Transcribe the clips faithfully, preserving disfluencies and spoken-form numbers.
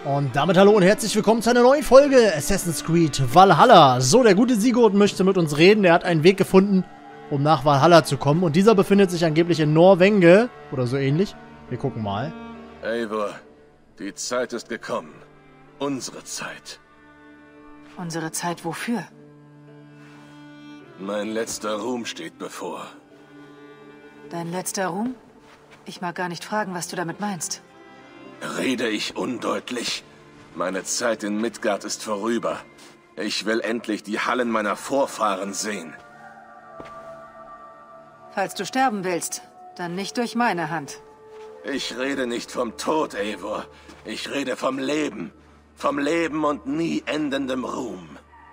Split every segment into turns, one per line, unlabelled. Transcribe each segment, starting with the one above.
Und damit hallo und herzlich willkommen zu einer neuen Folge Assassin's Creed Valhalla. So, der gute Sigurd möchte mit uns reden. Er hat einen Weg gefunden, um nach Valhalla zu kommen. Und dieser befindet sich angeblich in Norwenge oder so ähnlich. Wir gucken mal.
Eivor, die Zeit ist gekommen. Unsere Zeit.
Unsere Zeit wofür?
Mein letzter Ruhm steht bevor.
Dein letzter Ruhm? Ich mag gar nicht fragen, was du damit meinst.
Rede ich undeutlich? Meine Zeit in Midgard ist vorüber. Ich will endlich die Hallen meiner Vorfahren sehen.
Falls du sterben willst, dann nicht durch meine Hand.
Ich rede nicht vom Tod, Eivor. Ich rede vom Leben. Vom Leben und nie endendem Ruhm.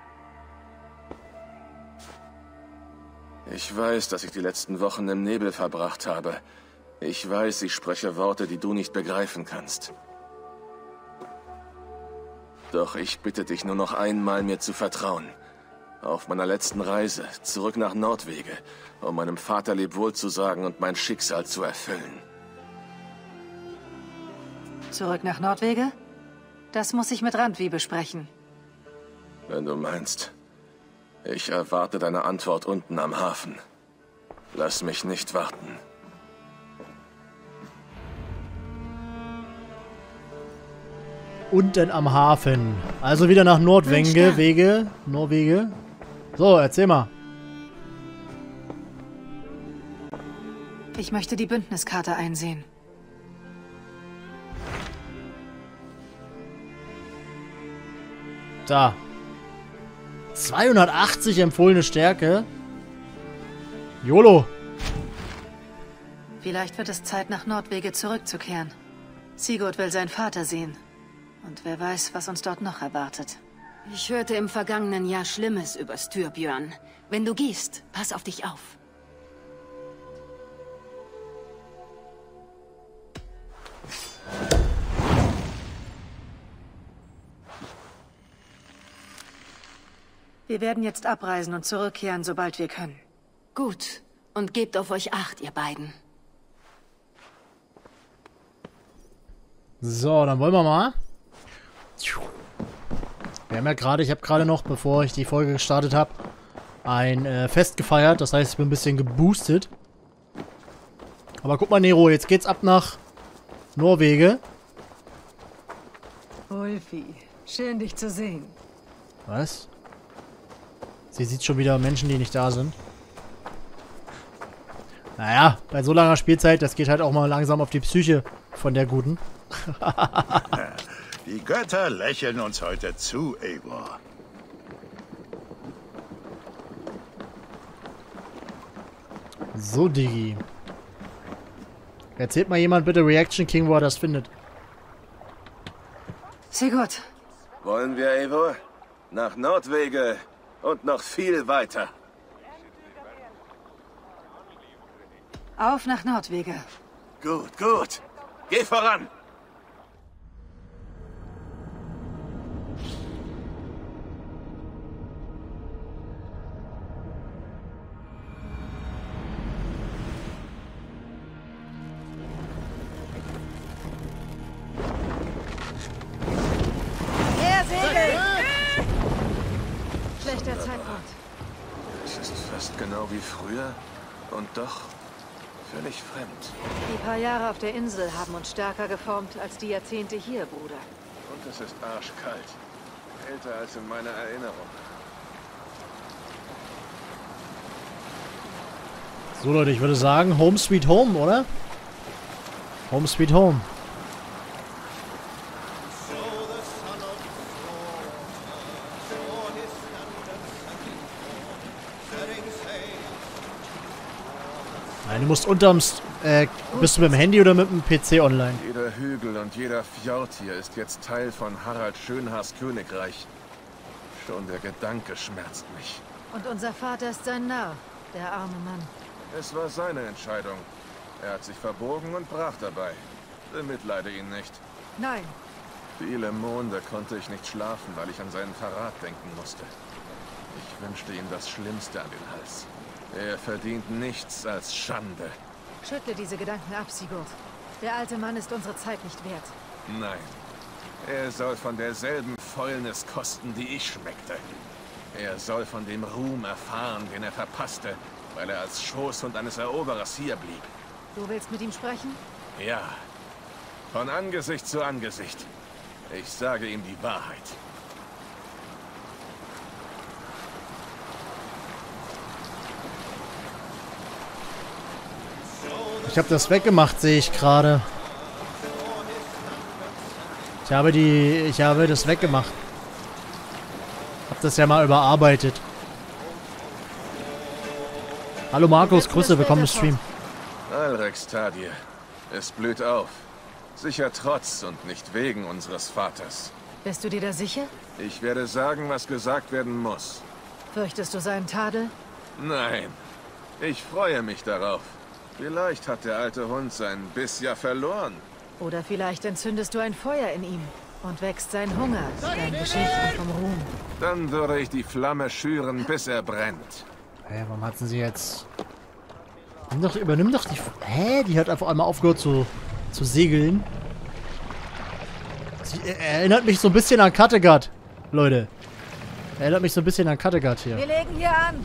Ich weiß, dass ich die letzten Wochen im Nebel verbracht habe. Ich weiß, ich spreche Worte, die du nicht begreifen kannst. Doch ich bitte dich nur noch einmal, mir zu vertrauen. Auf meiner letzten Reise, zurück nach Nordwege, um meinem Vater Lebwohl zu sagen und mein Schicksal zu erfüllen.
Zurück nach Nordwege? Das muss ich mit Randvi besprechen.
Wenn du meinst. Ich erwarte deine Antwort unten am Hafen. Lass mich nicht warten.
Unten am Hafen. Also wieder nach Nordwenge, Wege, Norwege. So, erzähl mal.
Ich möchte die Bündniskarte einsehen.
Da. zweihundertachtzig empfohlene Stärke. YOLO.
Vielleicht wird es Zeit, nach Nordwege zurückzukehren. Sigurd will seinen Vater sehen. Und wer weiß, was uns dort noch erwartet.
Ich hörte im vergangenen Jahr Schlimmes über Styrbjörn. Wenn du gehst, pass auf dich auf.
Wir werden jetzt abreisen und zurückkehren, sobald wir können.
Gut. Und gebt auf euch Acht, ihr beiden.
So, dann wollen wir mal. Wir haben ja gerade, ich habe gerade noch, bevor ich die Folge gestartet habe, ein äh, Fest gefeiert. Das heißt, ich bin ein bisschen geboostet. Aber guck mal, Nero, jetzt geht's ab nach Norwege.
Ulfi, schön dich zu sehen.
Was? Sie sieht schon wieder Menschen, die nicht da sind. Naja, bei so langer Spielzeit, das geht halt auch mal langsam auf die Psyche von der Guten.
Die Götter lächeln uns heute zu, Eivor.
So, Digi. Erzählt mal jemand bitte Reaction King, wo er das findet.
Sigurd.
Wollen wir, Eivor? Nach Nordwege und noch viel weiter.
Auf nach Nordwege.
Gut, gut. Geh voran.
Er segelt! Schlechter Zeitpunkt.
Es ist fast genau wie früher und doch völlig fremd.
Die paar Jahre auf der Insel haben uns stärker geformt als die Jahrzehnte hier, Bruder.
Und es ist arschkalt. Älter als in meiner Erinnerung.
So, Leute, ich würde sagen, Home Sweet Home, oder? Home Sweet Home. Nein, du musst unterm... St äh, bist du mit dem Handy oder mit dem P C online?
Jeder Hügel und jeder Fjord hier ist jetzt Teil von Harald Schönhaars Königreich. Schon der Gedanke schmerzt mich.
Und unser Vater ist sein Narr, der arme Mann.
Es war seine Entscheidung. Er hat sich verbogen und brach dabei. Bemitleide ihn nicht.
Nein.
Viele Monde konnte ich nicht schlafen, weil ich an seinen Verrat denken musste. Ich wünschte ihm das Schlimmste an den Hals. Er verdient nichts als Schande.
Schüttle diese Gedanken ab, Sigurd. Der alte Mann ist unsere Zeit nicht wert.
Nein. Er soll von derselben Fäulnis kosten, die ich schmeckte. Er soll von dem Ruhm erfahren, den er verpasste, weil er als Schoßhund eines Eroberers hier blieb.
Du willst mit ihm sprechen?
Ja, von Angesicht zu Angesicht. Ich sage ihm die Wahrheit.
Ich habe das weggemacht, sehe ich gerade. Ich habe die... Ich habe das weggemacht. Hab das ja mal überarbeitet. Hallo Markus, Grüße, willkommen im Stream.
Alrex Tadir, es blüht auf. Sicher trotz und nicht wegen unseres Vaters.
Bist du dir da sicher?
Ich werde sagen, was gesagt werden muss.
Fürchtest du seinen Tadel?
Nein, ich freue mich darauf. Vielleicht hat der alte Hund seinen Biss ja verloren.
Oder vielleicht entzündest du ein Feuer in ihm und wächst sein Hunger, deine Geschichten vom Ruhm.
Dann würde ich die Flamme schüren, bis er brennt.
Hä, warum hat sie jetzt... Nimm doch, übernimm doch die... Hä? Die hat einfach einmal aufgehört zu, zu segeln. Sie erinnert mich so ein bisschen an Kattegat, Leute. Erinnert mich so ein bisschen an Kattegat hier.
Wir legen hier an.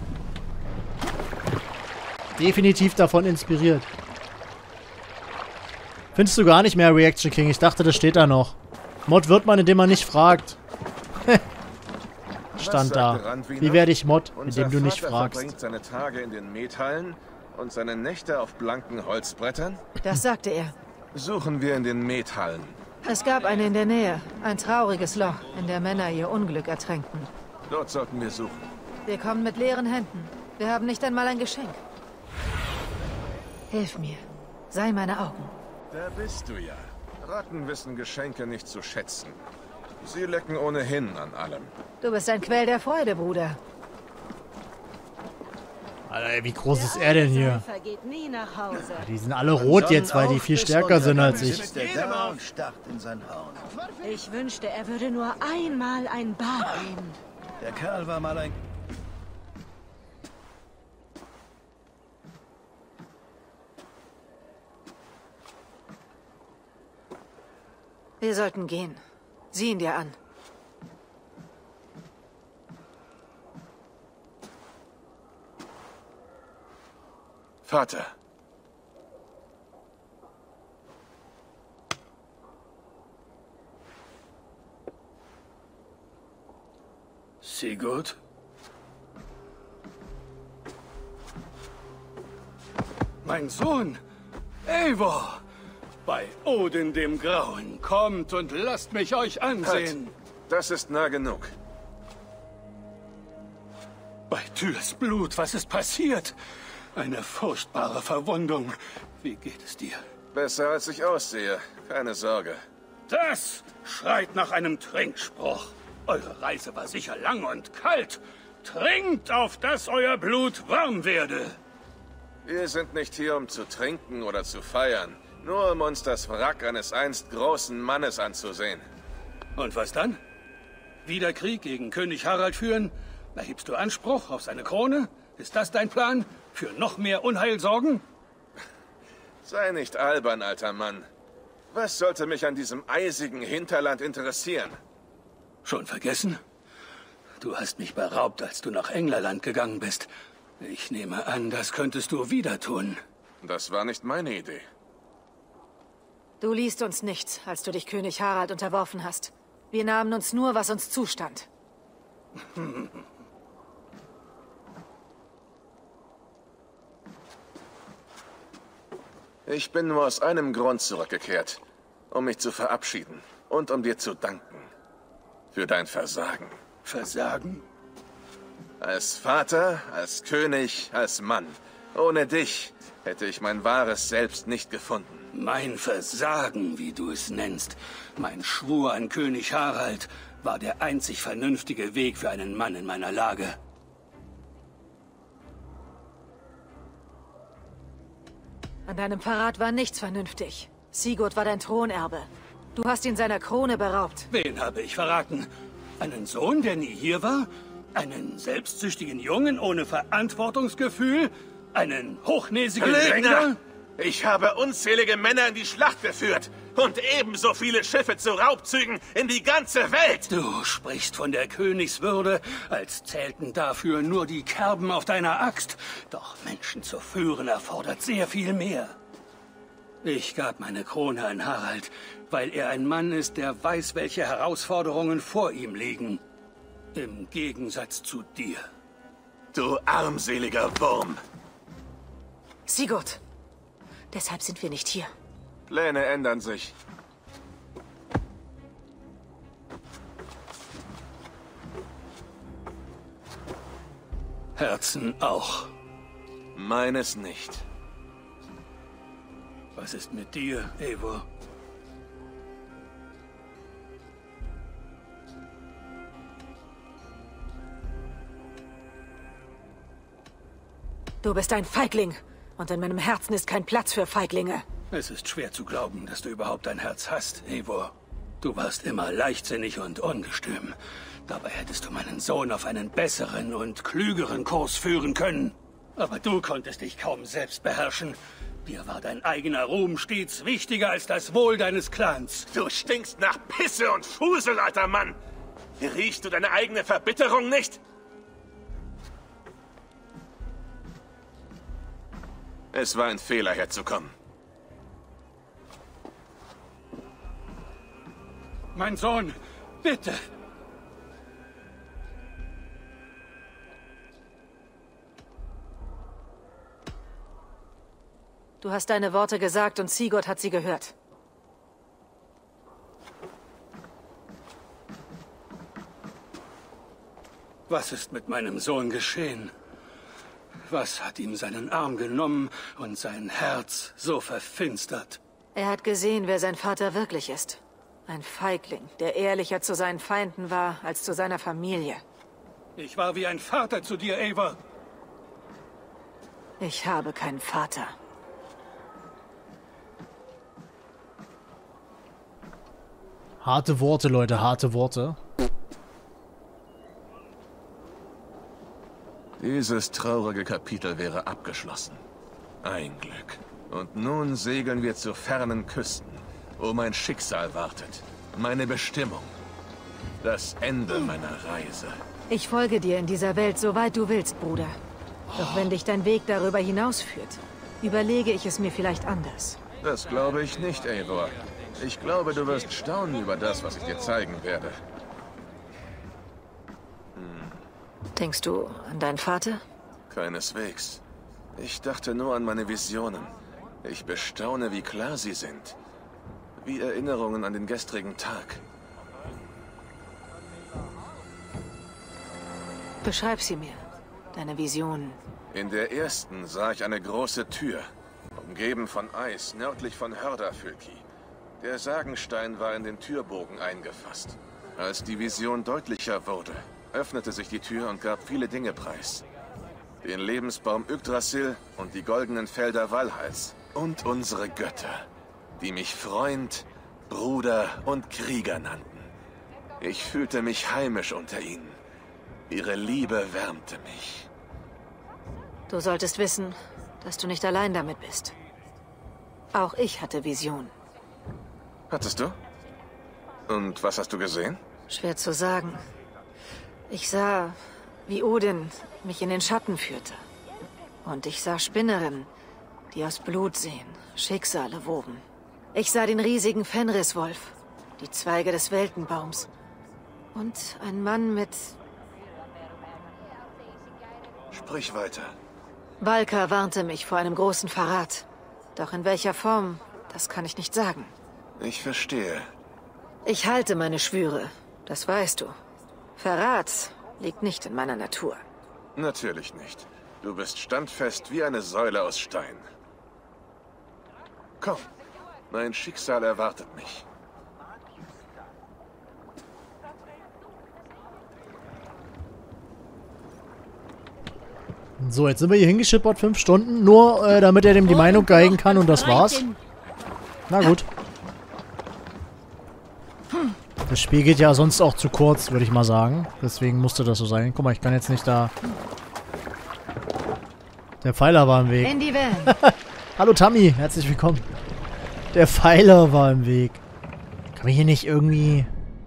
Definitiv davon inspiriert. Findest du gar nicht mehr Reaction King? Ich dachte, das steht da noch. Mod wird man, indem man nicht fragt. Stand da. Wie werde ich Mod, indem du nicht fragst?
Verbringt seine Tage in den Methallen und seine Nächte auf blanken Holzbrettern?
Das sagte er.
Suchen wir in den Methallen.
Es gab eine in der Nähe. Ein trauriges Loch, in der Männer ihr Unglück ertränkten.
Dort sollten wir suchen.
Wir kommen mit leeren Händen. Wir haben nicht einmal ein Geschenk. Hilf mir. Sei meine Augen.
Da bist du ja. Ratten wissen Geschenke nicht zu schätzen. Sie lecken ohnehin an allem.
Du bist ein Quell der Freude, Bruder.
Alter, wie groß ist er denn hier?
Vergeht nie nach Hause.
Die sind alle rot jetzt, weil die viel stärker sind als ich.
Ich wünschte, er würde nur einmal ein Bad nehmen.
Der Kerl war mal ein...
Wir sollten gehen. Sieh ihn dir an.
Vater.
Sigurd? Mein Sohn, Eivor! Bei Odin dem Grauen, kommt und lasst mich euch ansehen.
Halt. Das ist nah genug.
Bei Tyrs Blut, was ist passiert? Eine furchtbare Verwundung. Wie geht es dir?
Besser als ich aussehe. Keine Sorge.
Das schreit nach einem Trinkspruch. Eure Reise war sicher lang und kalt. Trinkt, auf dass euer Blut warm werde.
Wir sind nicht hier, um zu trinken oder zu feiern. Nur um uns das Wrack eines einst großen Mannes anzusehen.
Und was dann? Wieder Krieg gegen König Harald führen? Erhebst du Anspruch auf seine Krone? Ist das dein Plan? Für noch mehr Unheil sorgen?
Sei nicht albern, alter Mann. Was sollte mich an diesem eisigen Hinterland interessieren?
Schon vergessen? Du hast mich beraubt, als du nach Englerland gegangen bist. Ich nehme an, das könntest du wieder tun.
Das war nicht meine Idee.
Du liest uns nichts, als du dich König Harald unterworfen hast. Wir nahmen uns nur, was uns zustand.
Ich bin nur aus einem Grund zurückgekehrt. Um mich zu verabschieden und um dir zu danken. Für dein Versagen.
Versagen?
Als Vater, als König, als Mann. Ohne dich hätte ich mein wahres Selbst nicht gefunden.
Mein Versagen, wie du es nennst, mein Schwur an König Harald, war der einzig vernünftige Weg für einen Mann in meiner Lage.
An deinem Verrat war nichts vernünftig. Sigurd war dein Thronerbe. Du hast ihn seiner Krone beraubt.
Wen habe ich verraten? Einen Sohn, der nie hier war? Einen selbstsüchtigen Jungen ohne Verantwortungsgefühl? Einen hochnäsigen
Lügner!
Drängler?
Ich habe unzählige Männer in die Schlacht geführt. Und ebenso viele Schiffe zu Raubzügen in die ganze Welt.
Du sprichst von der Königswürde, als zählten dafür nur die Kerben auf deiner Axt. Doch Menschen zu führen erfordert sehr viel mehr. Ich gab meine Krone an Harald, weil er ein Mann ist, der weiß, welche Herausforderungen vor ihm liegen. Im Gegensatz zu dir.
Du armseliger Wurm.
Sigurd, deshalb sind wir nicht hier.
Pläne ändern sich.
Herzen auch.
Meines nicht.
Was ist mit dir, Eivor?
Du bist ein Feigling. Und in meinem Herzen ist kein Platz für Feiglinge.
Es ist schwer zu glauben, dass du überhaupt ein Herz hast, Eivor. Du warst immer leichtsinnig und ungestüm. Dabei hättest du meinen Sohn auf einen besseren und klügeren Kurs führen können. Aber du konntest dich kaum selbst beherrschen. Dir war dein eigener Ruhm stets wichtiger als das Wohl deines Clans.
Du stinkst nach Pisse und Fusel, alter Mann. Riechst du deine eigene Verbitterung nicht? Es war ein Fehler, herzukommen.
Mein Sohn, bitte.
Du hast deine Worte gesagt und Sigurd hat sie gehört.
Was ist mit meinem Sohn geschehen? Was hat ihm seinen Arm genommen und sein Herz so verfinstert?
Er hat gesehen, wer sein Vater wirklich ist. Ein Feigling, der ehrlicher zu seinen Feinden war als zu seiner Familie.
Ich war wie ein Vater zu dir, Eivor.
Ich habe keinen Vater.
Harte Worte, Leute, harte Worte.
Dieses traurige Kapitel wäre abgeschlossen. Ein Glück. Und nun segeln wir zu fernen Küsten, wo mein Schicksal wartet. Meine Bestimmung. Das Ende meiner Reise.
Ich folge dir in dieser Welt, soweit du willst, Bruder. Doch wenn dich dein Weg darüber hinausführt, überlege ich es mir vielleicht anders.
Das glaube ich nicht, Eivor. Ich glaube, du wirst staunen über das, was ich dir zeigen werde.
Denkst du an deinen Vater?
Keineswegs. Ich dachte nur an meine Visionen. Ich bestaune, wie klar sie sind. Wie Erinnerungen an den gestrigen Tag.
Beschreib sie mir. Deine Visionen.
In der ersten sah ich eine große Tür, umgeben von Eis, nördlich von Hördafylki. Der Sagenstein war in den Türbogen eingefasst. Als die Vision deutlicher wurde, öffnete sich die Tür und gab viele Dinge preis. Den Lebensbaum Yggdrasil und die goldenen Felder Valhalls. Und unsere Götter, die mich Freund, Bruder und Krieger nannten. Ich fühlte mich heimisch unter ihnen. Ihre Liebe wärmte mich.
Du solltest wissen, dass du nicht allein damit bist. Auch ich hatte Visionen.
Hattest du? Und was hast du gesehen?
Schwer zu sagen. Ich sah, wie Odin mich in den Schatten führte. Und ich sah Spinnerinnen, die aus Blut sehen, Schicksale woben. Ich sah den riesigen Fenriswolf, die Zweige des Weltenbaums. Und ein Mann mit...
Sprich weiter.
Valka warnte mich vor einem großen Verrat. Doch in welcher Form, das kann ich nicht sagen.
Ich verstehe.
Ich halte meine Schwüre, das weißt du. Verrat liegt nicht in meiner Natur.
Natürlich nicht. Du bist standfest wie eine Säule aus Stein. Komm, mein Schicksal erwartet mich.
So, jetzt sind wir hier hingeschippert, fünf Stunden, nur äh, damit er dem die Meinung geigen kann und das war's. Na gut. Das Spiel geht ja sonst auch zu kurz, würde ich mal sagen. Deswegen musste das so sein. Guck mal, ich kann jetzt nicht da... Der Pfeiler war im Weg.
In die Welt.
Hallo Tammy, herzlich willkommen. Der Pfeiler war im Weg. Kann man hier nicht irgendwie...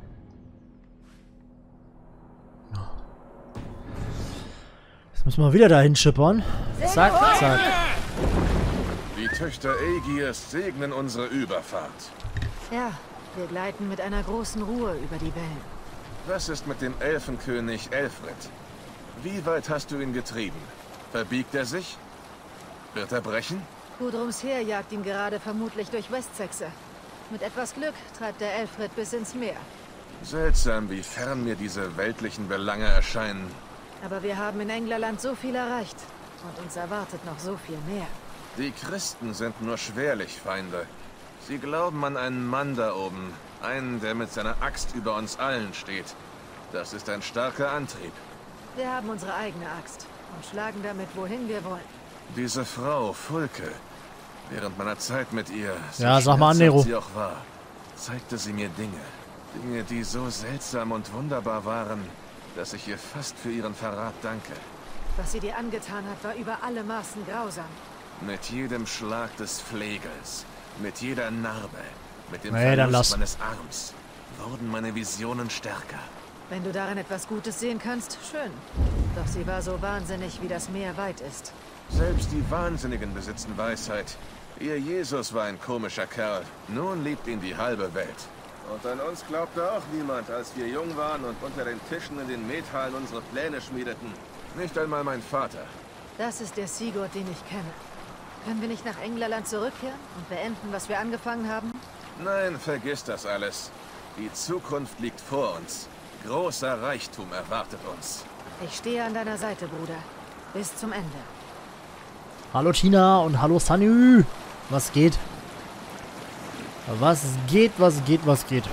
Jetzt müssen wir wieder dahin schippern. Zack, zack.
Die Töchter Aegiers segnen unsere Überfahrt.
Ja, wir gleiten mit einer großen Ruhe über die Wellen.
Was ist mit dem Elfenkönig Elfred? Wie weit hast du ihn getrieben? Verbiegt er sich? Wird er brechen?
Gudrums Heer jagt ihn gerade vermutlich durch Westsexe. Mit etwas Glück treibt der Elfred bis ins Meer.
Seltsam, wie fern mir diese weltlichen Belange erscheinen.
Aber wir haben in Englerland so viel erreicht. Und uns erwartet noch so viel mehr.
Die Christen sind nur schwerlich Feinde. Sie glauben an einen Mann da oben. Einen, der mit seiner Axt über uns allen steht. Das ist ein starker Antrieb.
Wir haben unsere eigene Axt und schlagen damit, wohin wir wollen.
Diese Frau, Fulke, während meiner Zeit mit ihr, so
ja, sag mal an, Nero,
sie auch war, zeigte sie mir Dinge. Dinge, die so seltsam und wunderbar waren, dass ich ihr fast für ihren Verrat danke.
Was sie dir angetan hat, war über alle Maßen grausam.
Mit jedem Schlag des Flegels, mit jeder Narbe, mit dem
nee,
Verlust meines Arms, wurden meine Visionen stärker.
Wenn du darin etwas Gutes sehen kannst, schön. Doch sie war so wahnsinnig, wie das Meer weit ist.
Selbst die Wahnsinnigen besitzen Weisheit. Ihr Jesus war ein komischer Kerl. Nun liebt ihn die halbe Welt. Und an uns glaubte auch niemand, als wir jung waren und unter den Tischen in den Methallen unsere Pläne schmiedeten. Nicht einmal mein Vater.
Das ist der Sigurd, den ich kenne. Können wir nicht nach Englerland zurückkehren und beenden, was wir angefangen haben?
Nein, vergiss das alles. Die Zukunft liegt vor uns. Großer Reichtum erwartet uns.
Ich stehe an deiner Seite, Bruder. Bis zum Ende.
Hallo Tina und hallo Sanyu. Was geht? Was geht, was geht, was geht?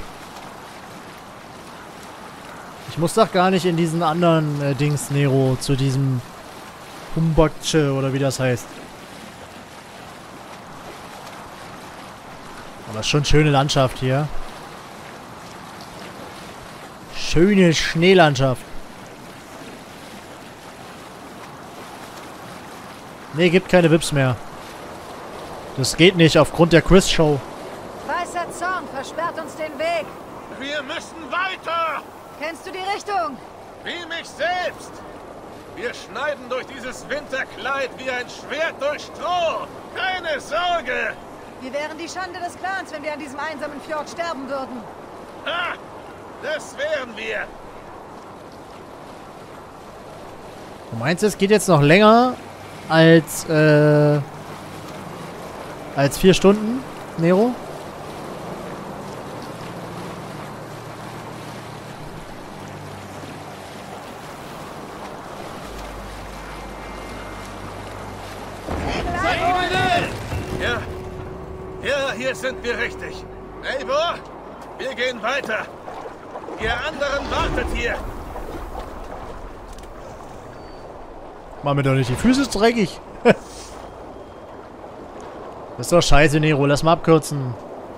Ich muss doch gar nicht in diesen anderen äh, Dings, Nero, zu diesem Humbakche oder wie das heißt. Aber es ist schon schöne Landschaft hier. Schöne Schneelandschaft. Nee, gibt keine Vips mehr. Das geht nicht aufgrund der Quiz-Show.
Weißer Zorn versperrt uns den Weg.
Wir müssen weiter!
Kennst du die Richtung?
Wie mich selbst! Wir schneiden durch dieses Winterkleid wie ein Schwert durch Stroh! Keine Sorge!
Wir wären die Schande des Clans, wenn wir an diesem einsamen Fjord sterben würden.
Ha! Das wären wir!
Du meinst, es geht jetzt noch länger als, äh, als vier Stunden, Nero?
Ja, ja, hier sind wir richtig. Eivor, wir gehen weiter. Ihr anderen wartet hier.
Mach mir doch nicht die Füße dreckig. Das ist doch scheiße, Nero. Lass mal abkürzen.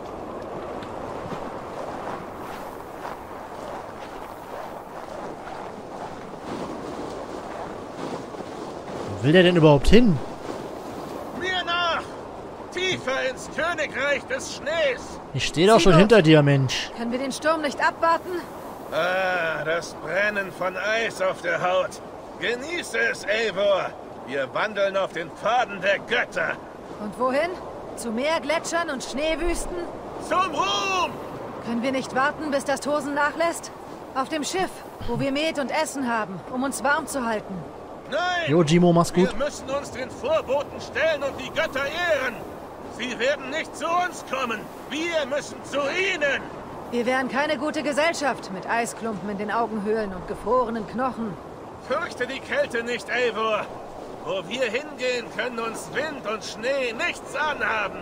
Wo will der denn überhaupt hin?
Mir nach! Tiefer ins Königreich des Schnees!
Ich stehe doch schon hinter dir, Mensch.
Können wir den Sturm nicht abwarten?
Ah, das Brennen von Eis auf der Haut. Genieße es, Eivor. Wir wandeln auf den Pfaden der Götter.
Und wohin? Zu Meergletschern und Schneewüsten?
Zum Ruhm!
Können wir nicht warten, bis das Tosen nachlässt? Auf dem Schiff, wo wir Met und Essen haben, um uns warm zu halten.
Nein!
Jo, Jimo, mach's gut.
Wir müssen uns den Vorboten stellen und die Götter ehren. Sie werden nicht zu uns kommen. Wir müssen zu ihnen.
Wir wären keine gute Gesellschaft mit Eisklumpen in den Augenhöhlen und gefrorenen Knochen.
Fürchte die Kälte nicht, Eivor. Wo wir hingehen, können uns Wind und Schnee nichts anhaben.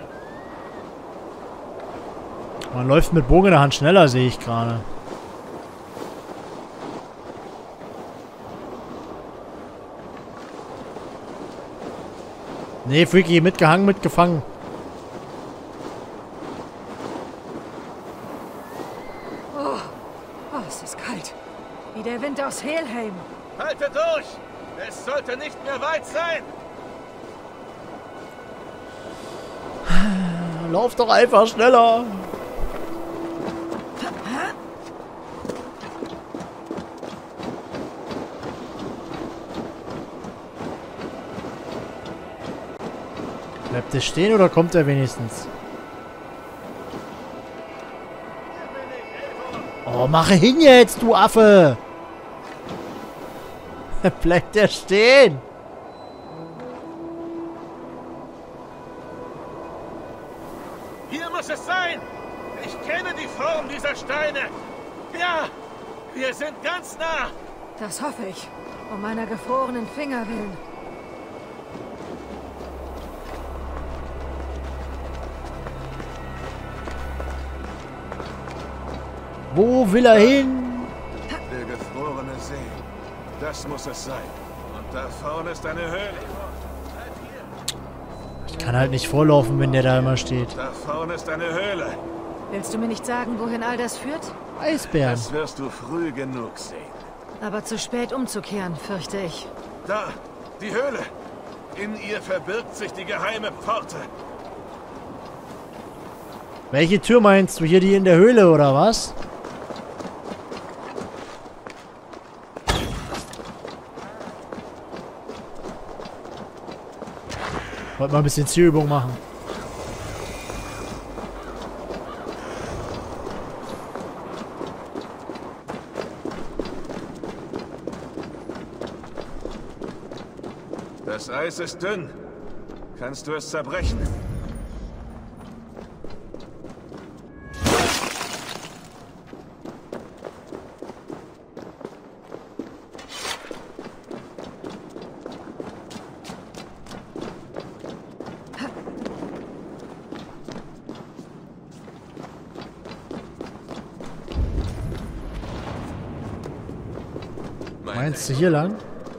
Man läuft mit Bogen in der Hand schneller, sehe ich gerade. Nee, Freaky, mitgehangen, mitgefangen.
Oh, oh, es ist kalt. Wie der Wind aus Helheim.
Haltet durch! Es sollte nicht mehr weit sein!
lauf doch einfach schneller. Bleibt der stehen oder kommt er wenigstens? Oh, mache hin jetzt, du Affe! Bleibt der stehen!
Hier muss es sein! Ich kenne die Form dieser Steine! Ja! Wir sind ganz nah!
Das hoffe ich. Um meiner gefrorenen Finger willen.
Wo will er hin?
Der gefrorene See. Das muss es sein. Und da vorne ist eine Höhle.
Ich kann halt nicht vorlaufen, wenn der da immer steht.
Da vorne ist eine Höhle.
Willst du mir nicht sagen, wohin all das führt?
Eisbären.
Das wirst du früh genug sehen.
Aber zu spät umzukehren, fürchte ich.
Da, die Höhle. In ihr verbirgt sich die geheime Pforte.
Welche Tür meinst du? Hier die in der Höhle, oder was? Wollte mal ein bisschen Zielübung machen.
Das Eis ist dünn. Kannst du es zerbrechen?
Meinst du hier lang?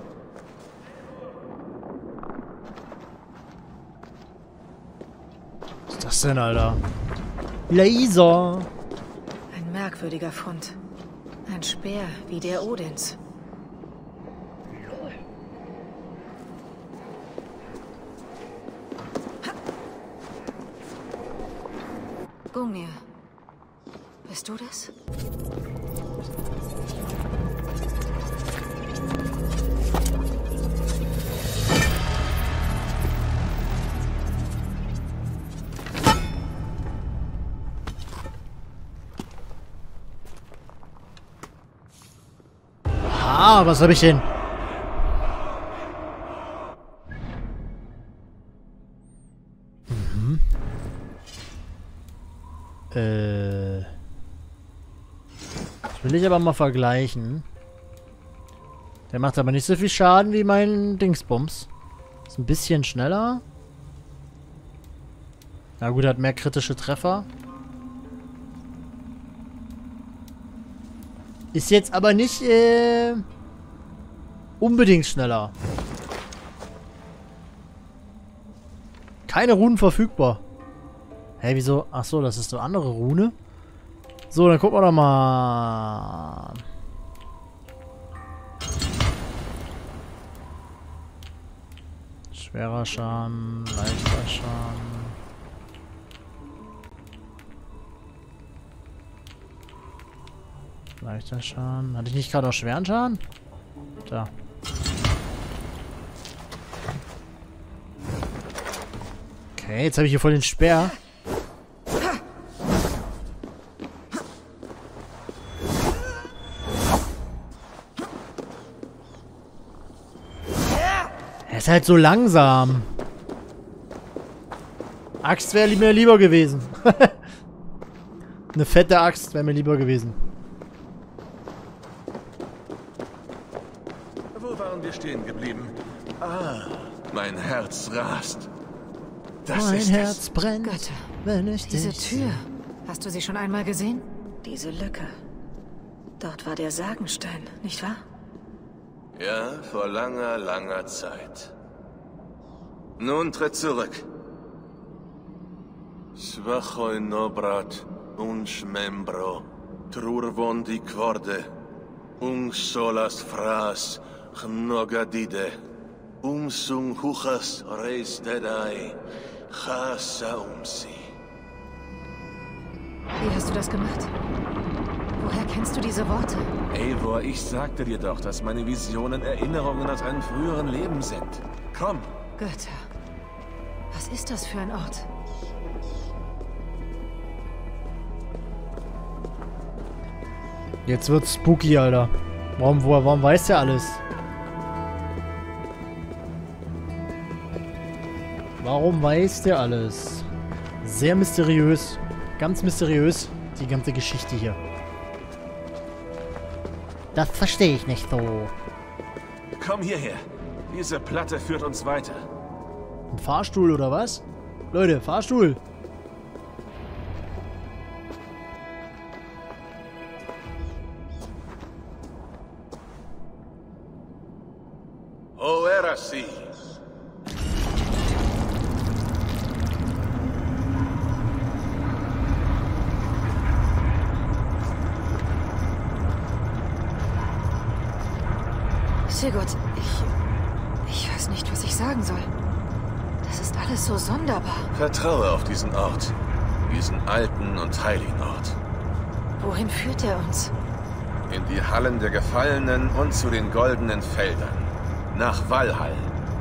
Was ist das denn, Alter? Laser!
Ein merkwürdiger Fund. Ein Speer wie der Odins. Gungnir. Bist du das?
Ah, was habe ich denn? Mhm. Äh. Das will ich aber mal vergleichen. Der macht aber nicht so viel Schaden wie mein Dingsbums. Ist ein bisschen schneller. Na gut, hat mehr kritische Treffer. Ist jetzt aber nicht äh, unbedingt schneller. Keine Runen verfügbar. Hä, hey, wieso? Ach so, das ist so andere Rune. So, dann gucken wir doch mal. Schwerer Schaden, leichter Schaden. Leichter Schaden. Hatte ich nicht gerade auch schweren Schaden? Da. Okay, jetzt habe ich hier voll den Speer. Er ist halt so langsam. Axt wäre mir lieber gewesen. Eine fette Axt wäre mir lieber gewesen.
Wo waren wir stehen geblieben? Ah, mein Herz rast. Das
mein
ist
Herz
es.
brennt,
Götter.
wenn ich
Diese
dich
Tür. Hast du sie schon einmal gesehen? Diese Lücke. Dort war der Sagenstein, nicht wahr?
Ja, vor langer, langer Zeit. Nun tritt zurück. Svachoi nobrat, uns membro, trurvon di quorde, un solas fras, gnogadide, um sung huchas reis dedai, chasa umsi.
Wie hast du das gemacht? Woher kennst du diese Worte?
Eivor, ich sagte dir doch, dass meine Visionen Erinnerungen aus einem früheren Leben sind. Komm!
Götter. Was ist das für ein Ort?
Jetzt wird's spooky, Alter. Warum, wo, warum weiß der alles? Warum weiß der alles? Sehr mysteriös. Ganz mysteriös, die ganze Geschichte hier. Das verstehe ich nicht so.
Komm hierher. Diese Platte führt uns weiter.
Ein Fahrstuhl oder was? Leute, Fahrstuhl.
Oh, era sie.
Sigurd, ich... Ich weiß nicht, was ich sagen soll. Das ist alles so sonderbar.
Vertraue auf diesen Ort. Diesen alten und heiligen Ort.
Wohin führt er uns?
In die Hallen der Gefallenen und zu den goldenen Feldern. Nach Valhall.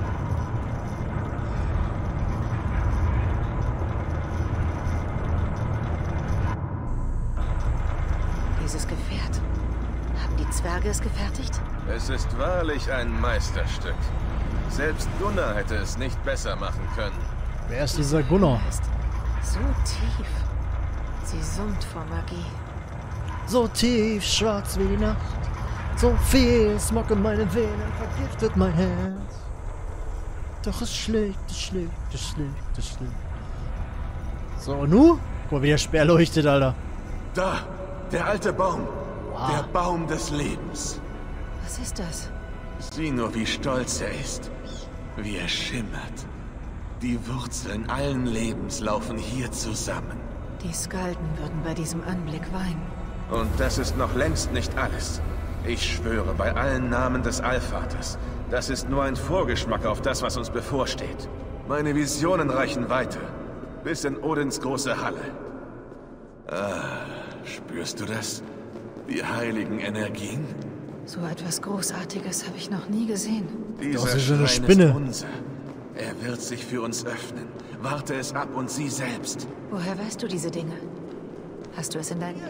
Dieses Gefährt. Haben die Zwerge es gefertigt?
Es ist wahrlich ein Meisterstück. Selbst Gunnar hätte es nicht besser machen können.
Wer ist dieser Gunnar?
Ist so tief. Sie summt vor Magie.
So tief, schwarz wie die Nacht. So viel Smog in meinen Venen vergiftet mein Herz. Doch es schlägt, es schlägt, es schlägt, es schlägt. So, und nu? Guck mal, wie der Speer leuchtet, Alter.
Da! Der alte Baum!
Wow.
Der Baum des Lebens.
Was ist das?
Sieh nur, wie stolz er ist. Wie er schimmert. Die Wurzeln allen Lebens laufen hier zusammen.
Die Skalden würden bei diesem Anblick weinen.
Und das ist noch längst nicht alles. Ich schwöre bei allen Namen des Allvaters, das ist nur ein Vorgeschmack auf das, was uns bevorsteht. Meine Visionen reichen weiter, bis in Odins große Halle. Ah, spürst du das? Die heiligen Energien?
So etwas Großartiges habe ich noch nie gesehen.
Dieser
Das ist so eine
Schrein
Spinne.
ist unser. Er wird sich für uns öffnen. Warte es ab und sieh selbst.
Woher weißt du diese Dinge? Hast du es in deinem...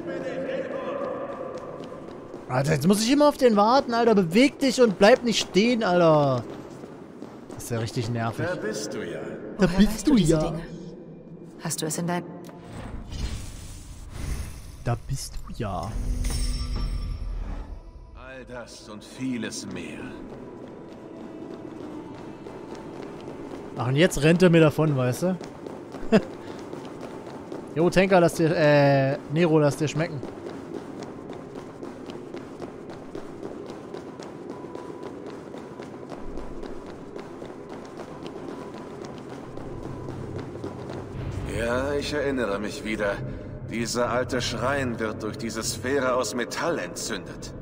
Alter, jetzt muss ich immer auf den warten, Alter. Beweg dich und bleib nicht stehen, Alter. Das ist ja richtig nervig.
Da bist du ja.
Da
Woher
bist
weißt
du
diese
ja.
Dinge? Hast du es in deinem...
Da bist du ja.
All das und vieles mehr.
Ach, und jetzt rennt er mir davon, weißt du? Jo, Tanker, lass dir, äh, Nero, lass dir schmecken.
Ja, ich erinnere mich wieder. Dieser alte Schrein wird durch diese Sphäre aus Metall entzündet.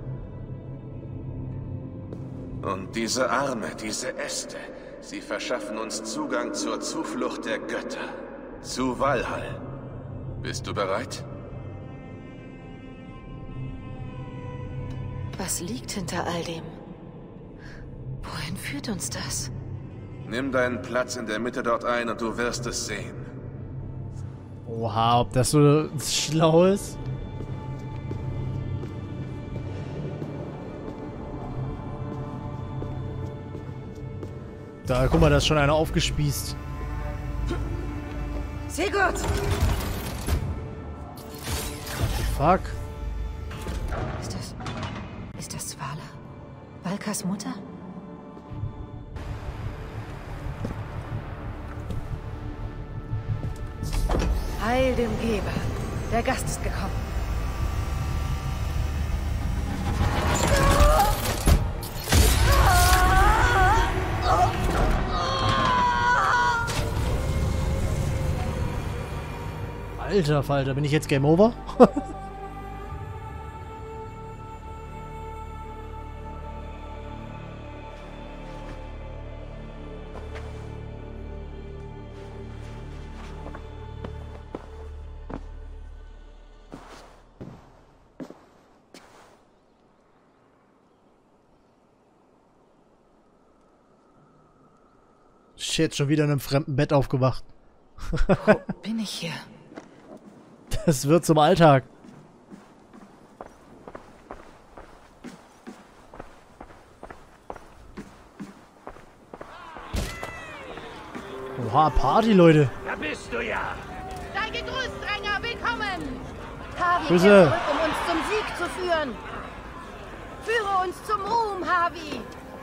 Und diese Arme, diese Äste, sie verschaffen uns Zugang zur Zuflucht der Götter. Zu Valhall. Bist du bereit?
Was liegt hinter all dem? Wohin führt uns das?
Nimm deinen Platz in der Mitte dort ein und du wirst es sehen.
Oha, ob das so schlau ist? Da, guck mal, da ist schon einer aufgespießt.
Sigurd!
What the fuck?
Ist das... Ist das Svala? Valkas Mutter? Heil dem Geber. Der Gast ist gekommen.
Alter Falter, bin ich jetzt Game Over? Shit, schon wieder in einem fremden Bett aufgewacht.
Wo bin ich hier?
Das wird zum Alltag. Oha, Party, Leute.
Da bist du ja.
Sei gegrüßt, Dränger, willkommen! Harvey
Grüße.
kehrt zurück, um uns zum Sieg zu führen. Führe uns zum Ruhm, Harvey!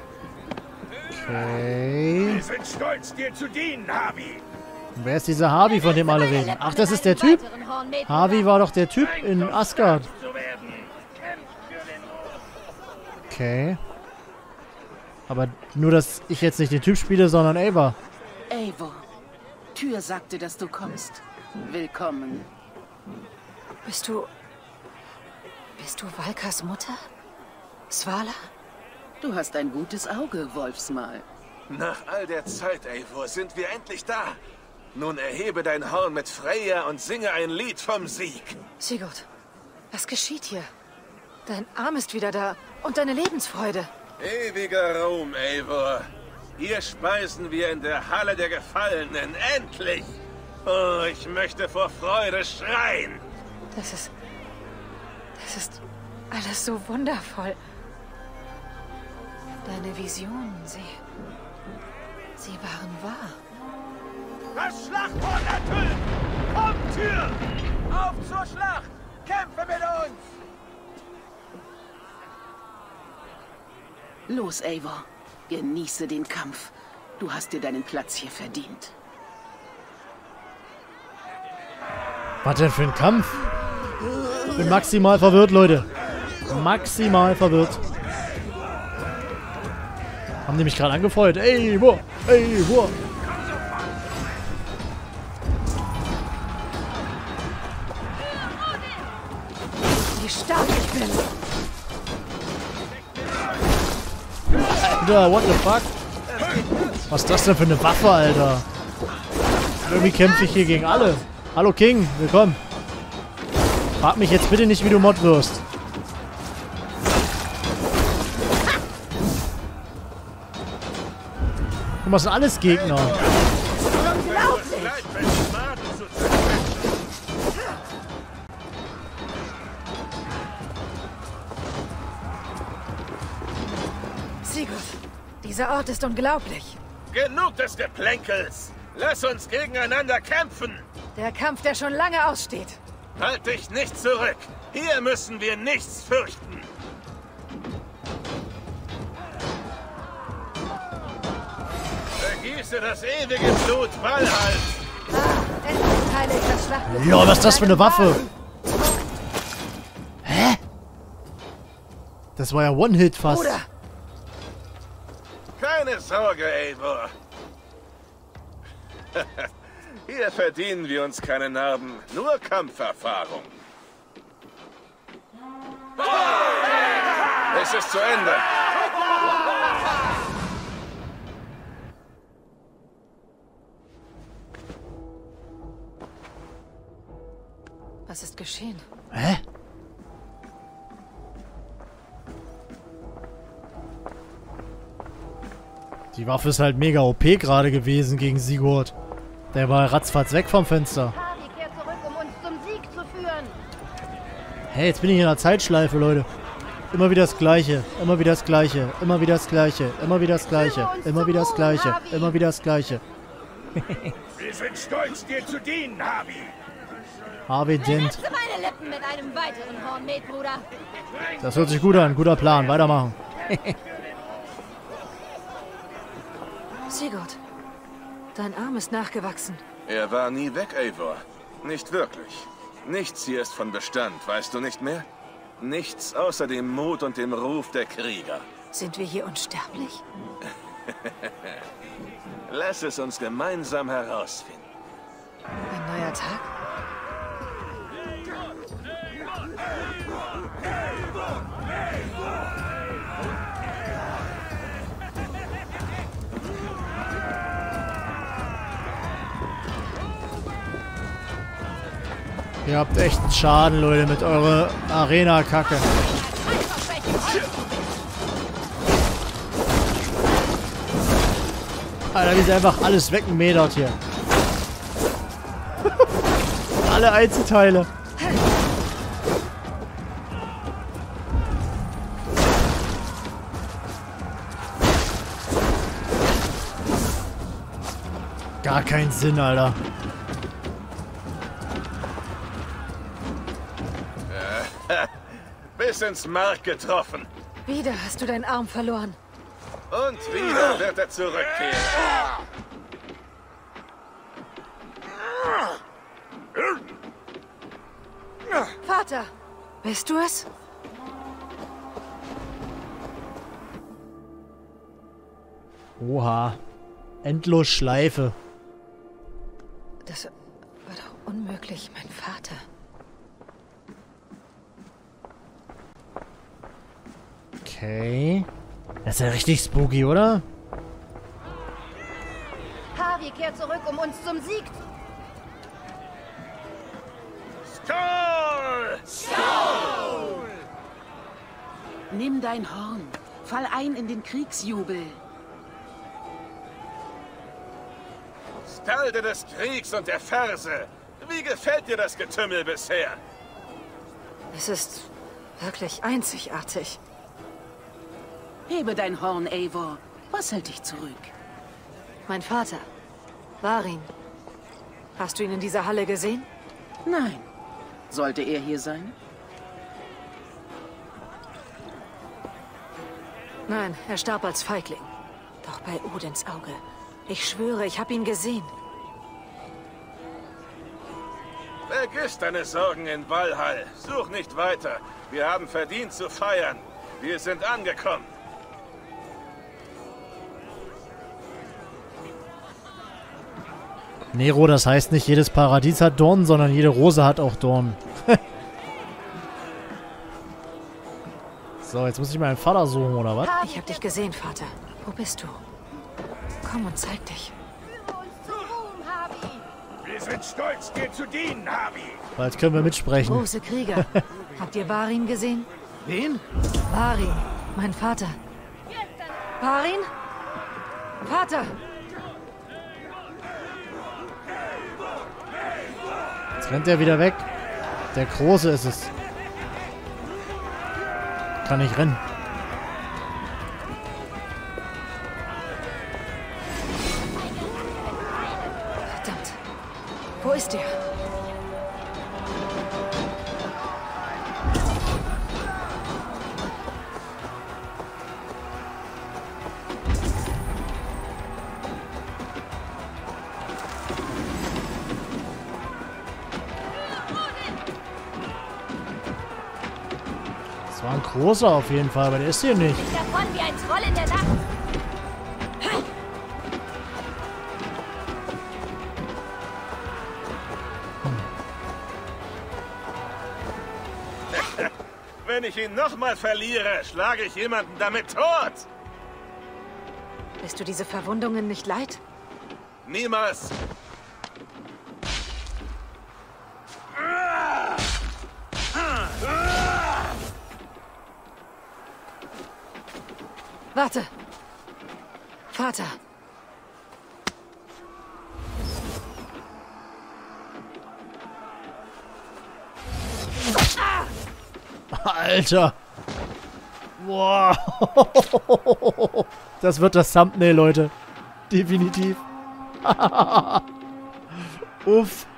Okay.
Wir sind stolz, dir zu dienen, Harvey.
Und wer ist dieser Harvey, von dem alle reden? Ach, das ist der Typ? Harvey war doch der Typ in Asgard.
Zu werden. Kämpf für den Ruhm.
Okay. Aber nur, dass ich jetzt nicht den Typ spiele, sondern Ava.
Eivor, Tyr sagte, dass du kommst. Willkommen.
Bist du... Bist du Valkas Mutter? Svala?
Du hast ein gutes Auge, Wolfsmal.
Nach all der Zeit, Eivor, sind wir endlich da. Nun erhebe dein Horn mit Freya und singe ein Lied vom Sieg.
Sigurd, was geschieht hier? Dein Arm ist wieder da und deine Lebensfreude.
Ewiger Ruhm, Eivor. Hier speisen wir in der Halle der Gefallenen. Endlich! Oh, ich möchte vor Freude schreien.
Das ist... Das ist alles so wundervoll. Deine Visionen, sie... Sie waren wahr.
Das Schlachthorn ertönt! Kommt, Tyr! Auf zur Schlacht! Kämpfe mit uns!
Los, Eivor. Genieße den Kampf. Du hast dir deinen Platz hier verdient.
Was denn für ein Kampf? Bin maximal verwirrt, Leute. Maximal verwirrt. Haben die mich gerade angefeuert? Ey, wo? Ey, wo?
Wie stark ich bin.
Alter, what the fuck? Was ist das denn für eine Waffe, Alter? Irgendwie kämpfe ich hier gegen alle. Hallo King, willkommen. Frag mich jetzt bitte nicht, wie du Mod wirst. Guck mal, das sind alles Gegner.
Sigurd, dieser Ort ist unglaublich.
Genug des Geplänkels. Lass uns gegeneinander kämpfen.
Der Kampf, der schon lange aussteht.
Halt dich nicht zurück. Hier müssen wir nichts fürchten. Vergieße das ewige Blut Valhalls.
Ah, endlich teile ich das Schlachtfeld.
Ja, was ist das für eine Waffe? Hä? Das war ja One-Hit fast.
Bruder,
Keine Sorge, Eivor. Hier verdienen wir uns keine Narben, nur Kampferfahrung. Es ist zu Ende.
was ist geschehen?
Hä? Die Waffe ist halt mega O P gerade gewesen gegen Sigurd. Der war ratzfatz weg vom Fenster.
Harvey kehrt zurück, um uns zum Sieg zu führen.
Hey, jetzt bin ich in einer Zeitschleife, Leute. Immer wieder das Gleiche, immer wieder das Gleiche, immer wieder das Gleiche, immer wieder das Gleiche, immer wieder das Gleiche, immer wieder das Gleiche.
Wir sind stolz, dir zu dienen, Harvey.
Harvey Dent.
Benetze meine Lippen mit einem weiteren Hornmet, Bruder.
Das hört sich gut an, guter Plan, weitermachen.
Sigurd, dein Arm ist nachgewachsen.
Er war nie weg, Eivor. Nicht wirklich. Nichts hier ist von Bestand, weißt du nicht mehr? Nichts außer dem Mut und dem Ruf der Krieger.
Sind wir hier unsterblich?
Lass es uns gemeinsam herausfinden.
Ein neuer Tag?
Ihr habt echt einen Schaden, Leute, mit eurer Arena-Kacke. Alter, wie sie einfach alles wegmädert hier. Alle Einzelteile. Gar keinen Sinn, Alter.
Bis ins Mark getroffen.
Wieder hast du deinen Arm verloren.
Und wieder wird er zurückkehren.
Vater, bist du es?
Oha. Endlos Schleife.
Das war doch unmöglich, mein Vater.
Okay. Das ist ja richtig spooky, oder?
Harvey kehrt zurück, um uns zum Sieg.
Skoll! Skoll!
Nimm dein Horn. Fall ein in den Kriegsjubel.
Stalde des Kriegs und der Verse. Wie gefällt dir das Getümmel bisher?
Es ist wirklich einzigartig.
Hebe dein Horn, Eivor. Was hält dich zurück?
Mein Vater, Varin. Hast du ihn in dieser Halle gesehen?
Nein. Sollte er hier sein?
Nein, er starb als Feigling. Doch bei Odins Auge. Ich schwöre, ich habe ihn gesehen.
Vergiss deine Sorgen in Valhall. Such nicht weiter. Wir haben verdient zu feiern. Wir sind angekommen.
Nero, das heißt nicht jedes Paradies hat Dornen, sondern jede Rose hat auch Dornen. So, jetzt muss ich meinen Vater suchen, oder was?
Ich habe dich gesehen, Vater. Wo bist du? Komm und zeig dich.
Führe uns zum Ruhm, Harvey.
Wir sind stolz, dir zu dienen, Harvey.
Bald können wir mitsprechen.
Große Krieger. Habt ihr Varin gesehen?
Wen?
Varin, mein Vater. Varin? Vater!
Jetzt rennt er wieder weg. Der Große ist es. Kann nicht rennen.
Verdammt. Wo ist er?
Das war ein großer auf jeden Fall, aber der ist hier nicht.
Davon wie ein Troll in der Nacht.
Wenn ich ihn nochmal verliere, schlage ich jemanden damit tot.
Bist du diese Verwundungen nicht leid?
Niemals.
Warte! Vater!
Alter! Wow! Das wird das Thumbnail, Leute. Definitiv. Uff.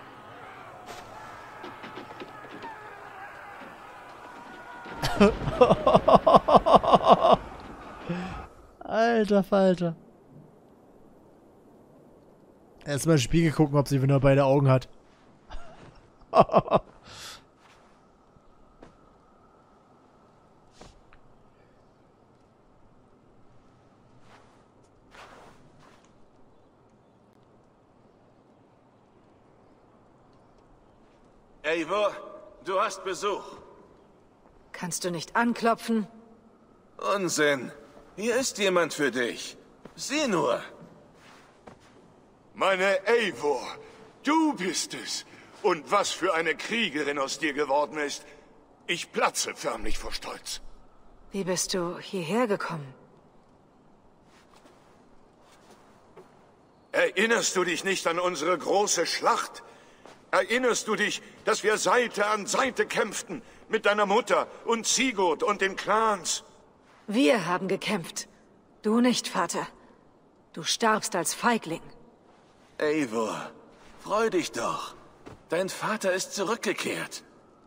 Alter Falter. Erstmal in den Spiegel gucken, ob sie wieder beide Augen hat.
Eivor, du hast Besuch.
Kannst du nicht anklopfen?
Unsinn. Hier ist jemand für dich. Sieh nur.
Meine Eivor, du bist es. Und was für eine Kriegerin aus dir geworden ist. Ich platze förmlich vor Stolz.
Wie bist du hierher gekommen?
Erinnerst du dich nicht an unsere große Schlacht? Erinnerst du dich, dass wir Seite an Seite kämpften mit deiner Mutter und Sigurd und den Clans?
Wir haben gekämpft. Du nicht, Vater. Du starbst als Feigling.
Eivor, freu dich doch. Dein Vater ist zurückgekehrt.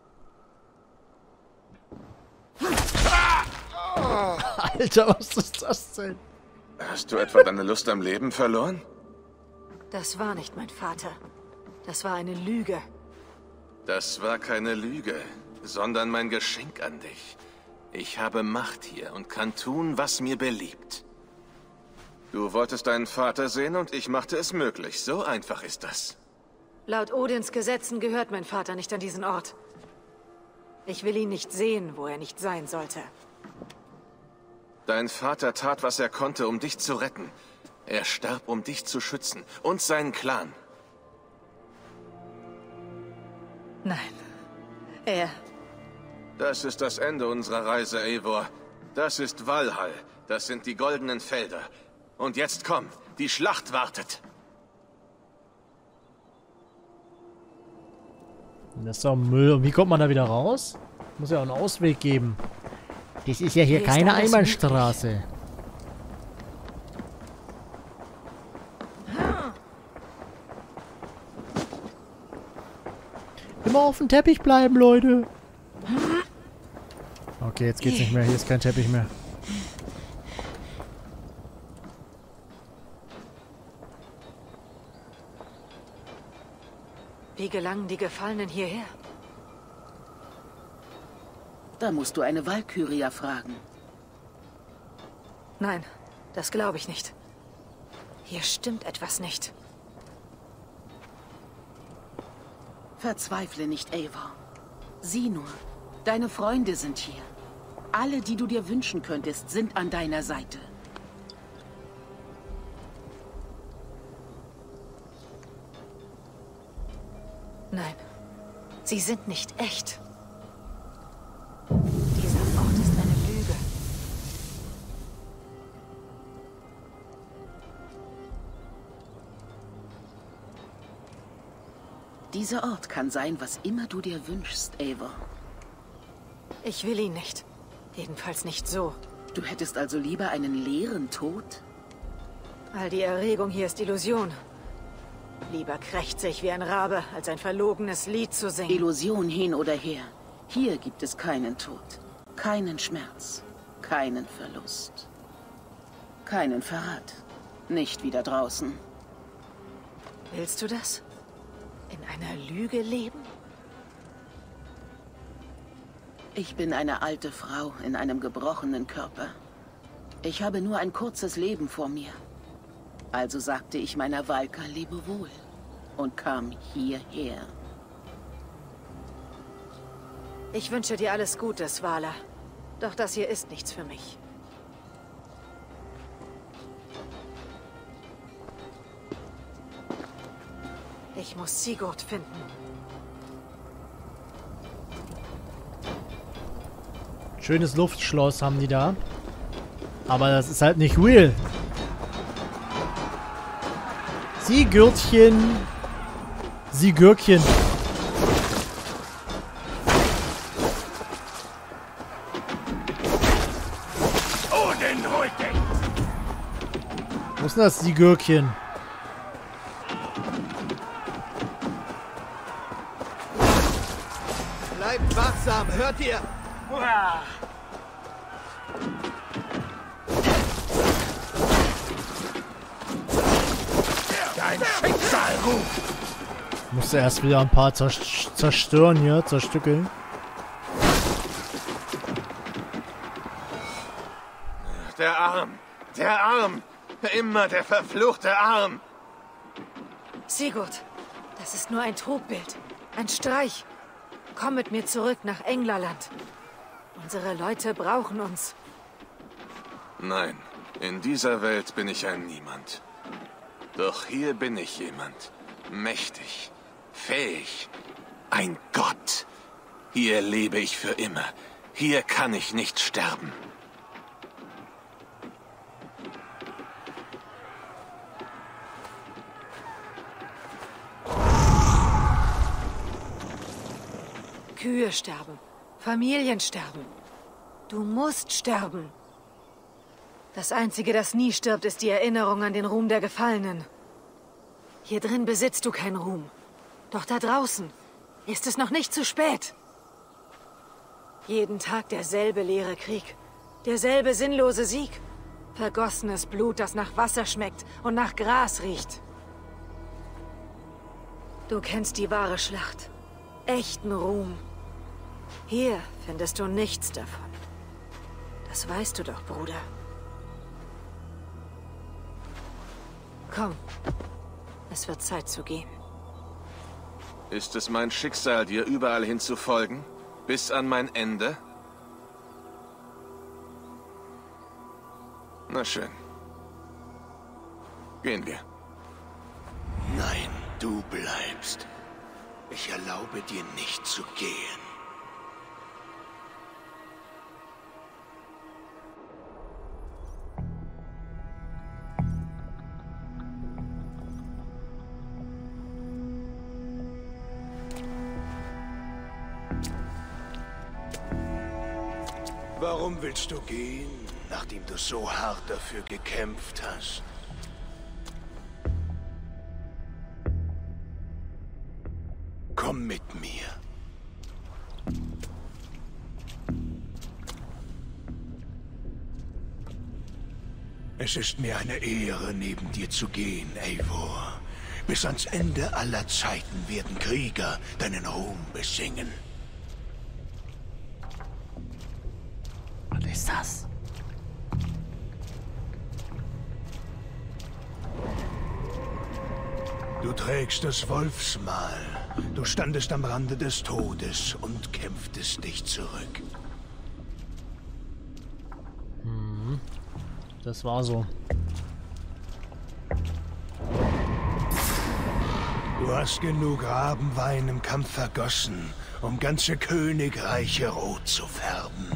Alter, was ist das denn?
Hast du etwa deine Lust am Leben verloren?
Das war nicht mein Vater. Das war eine Lüge.
Das war keine Lüge, sondern mein Geschenk an dich. Ich habe Macht hier und kann tun, was mir beliebt. Du wolltest deinen Vater sehen und ich machte es möglich. So einfach ist das.
Laut Odins Gesetzen gehört mein Vater nicht an diesen Ort. Ich will ihn nicht sehen, wo er nicht sein sollte.
Dein Vater tat, was er konnte, um dich zu retten. Er starb, um dich zu schützen und seinen Clan.
Nein, er...
Das ist das Ende unserer Reise, Eivor. Das ist Valhall. Das sind die goldenen Felder. Und jetzt komm, die Schlacht wartet.
Das ist doch Müll. Und wie kommt man da wieder raus? Muss ja auch einen Ausweg geben. Das ist ja hier, hier keine Einbahnstraße. Immer auf dem Teppich bleiben, Leute. Okay, jetzt geht's nicht mehr. Hier ist kein Teppich mehr.
Wie gelangen die Gefallenen hierher?
Da musst du eine Valkyria fragen.
Nein, das glaube ich nicht. Hier stimmt etwas nicht.
Verzweifle nicht, Eivor. Sieh nur, deine Freunde sind hier. Alle, die du dir wünschen könntest, sind an deiner Seite.
Nein, sie sind nicht echt. Dieser Ort ist eine Lüge.
Dieser Ort kann sein, was immer du dir wünschst, Eivor.
Ich will ihn nicht. Jedenfalls nicht so.
Du hättest also lieber einen leeren Tod?
All die Erregung hier ist Illusion. Lieber krächze ich wie ein Rabe, als ein verlogenes Lied zu singen.
Illusion hin oder her. Hier gibt es keinen Tod, keinen Schmerz, keinen Verlust, keinen Verrat. Nicht wie da draußen.
Willst du das? In einer Lüge leben?
Ich bin eine alte Frau in einem gebrochenen Körper. Ich habe nur ein kurzes Leben vor mir. Also sagte ich meiner Valka Lebewohl und kam hierher.
Ich wünsche dir alles Gute, Svala. Doch das hier ist nichts für mich. Ich muss Sigurd finden.
Schönes Luftschloss haben die da. Aber das ist halt nicht real. Sigürdchen. Sigürkchen.
Oh, den holt dich!
Wo ist denn das Sigürkchen?
Bleibt wachsam, hört ihr?
Dein Schicksal ruft!
Musste erst wieder ein paar zerstören hier, zerstückeln.
Der Arm! Der Arm! Immer der verfluchte Arm!
Sigurd, das ist nur ein Trugbild. Ein Streich. Komm mit mir zurück nach Englerland. Unsere Leute brauchen uns.
Nein, in dieser Welt bin ich ein Niemand. Doch hier bin ich jemand. Mächtig. Fähig. Ein Gott. Hier lebe ich für immer. Hier kann ich nicht sterben.
Kühe sterben. Familien sterben. Du musst sterben. Das Einzige, das nie stirbt, ist die Erinnerung an den Ruhm der Gefallenen. Hier drin besitzt du keinen Ruhm. Doch da draußen ist es noch nicht zu spät. Jeden Tag derselbe leere Krieg. Derselbe sinnlose Sieg. Vergossenes Blut, das nach Wasser schmeckt und nach Gras riecht. Du kennst die wahre Schlacht. Echten Ruhm. Hier findest du nichts davon. Das weißt du doch, Bruder. Komm. Es wird Zeit zu gehen.
Ist es mein Schicksal, dir überall hin zu folgen? Bis an mein Ende? Na schön. Gehen wir.
Nein, du bleibst. Ich erlaube dir nicht zu gehen. Warum willst du gehen, nachdem du so hart dafür gekämpft hast? Komm mit mir. Es ist mir eine Ehre, neben dir zu gehen, Eivor. Bis ans Ende aller Zeiten werden Krieger deinen Ruhm besingen.
Was ist das?
Du trägst das Wolfsmal. Du standest am Rande des Todes und kämpftest dich zurück.
Hm. Das war so.
Du hast genug Rabenwein im Kampf vergossen, um ganze Königreiche rot zu färben.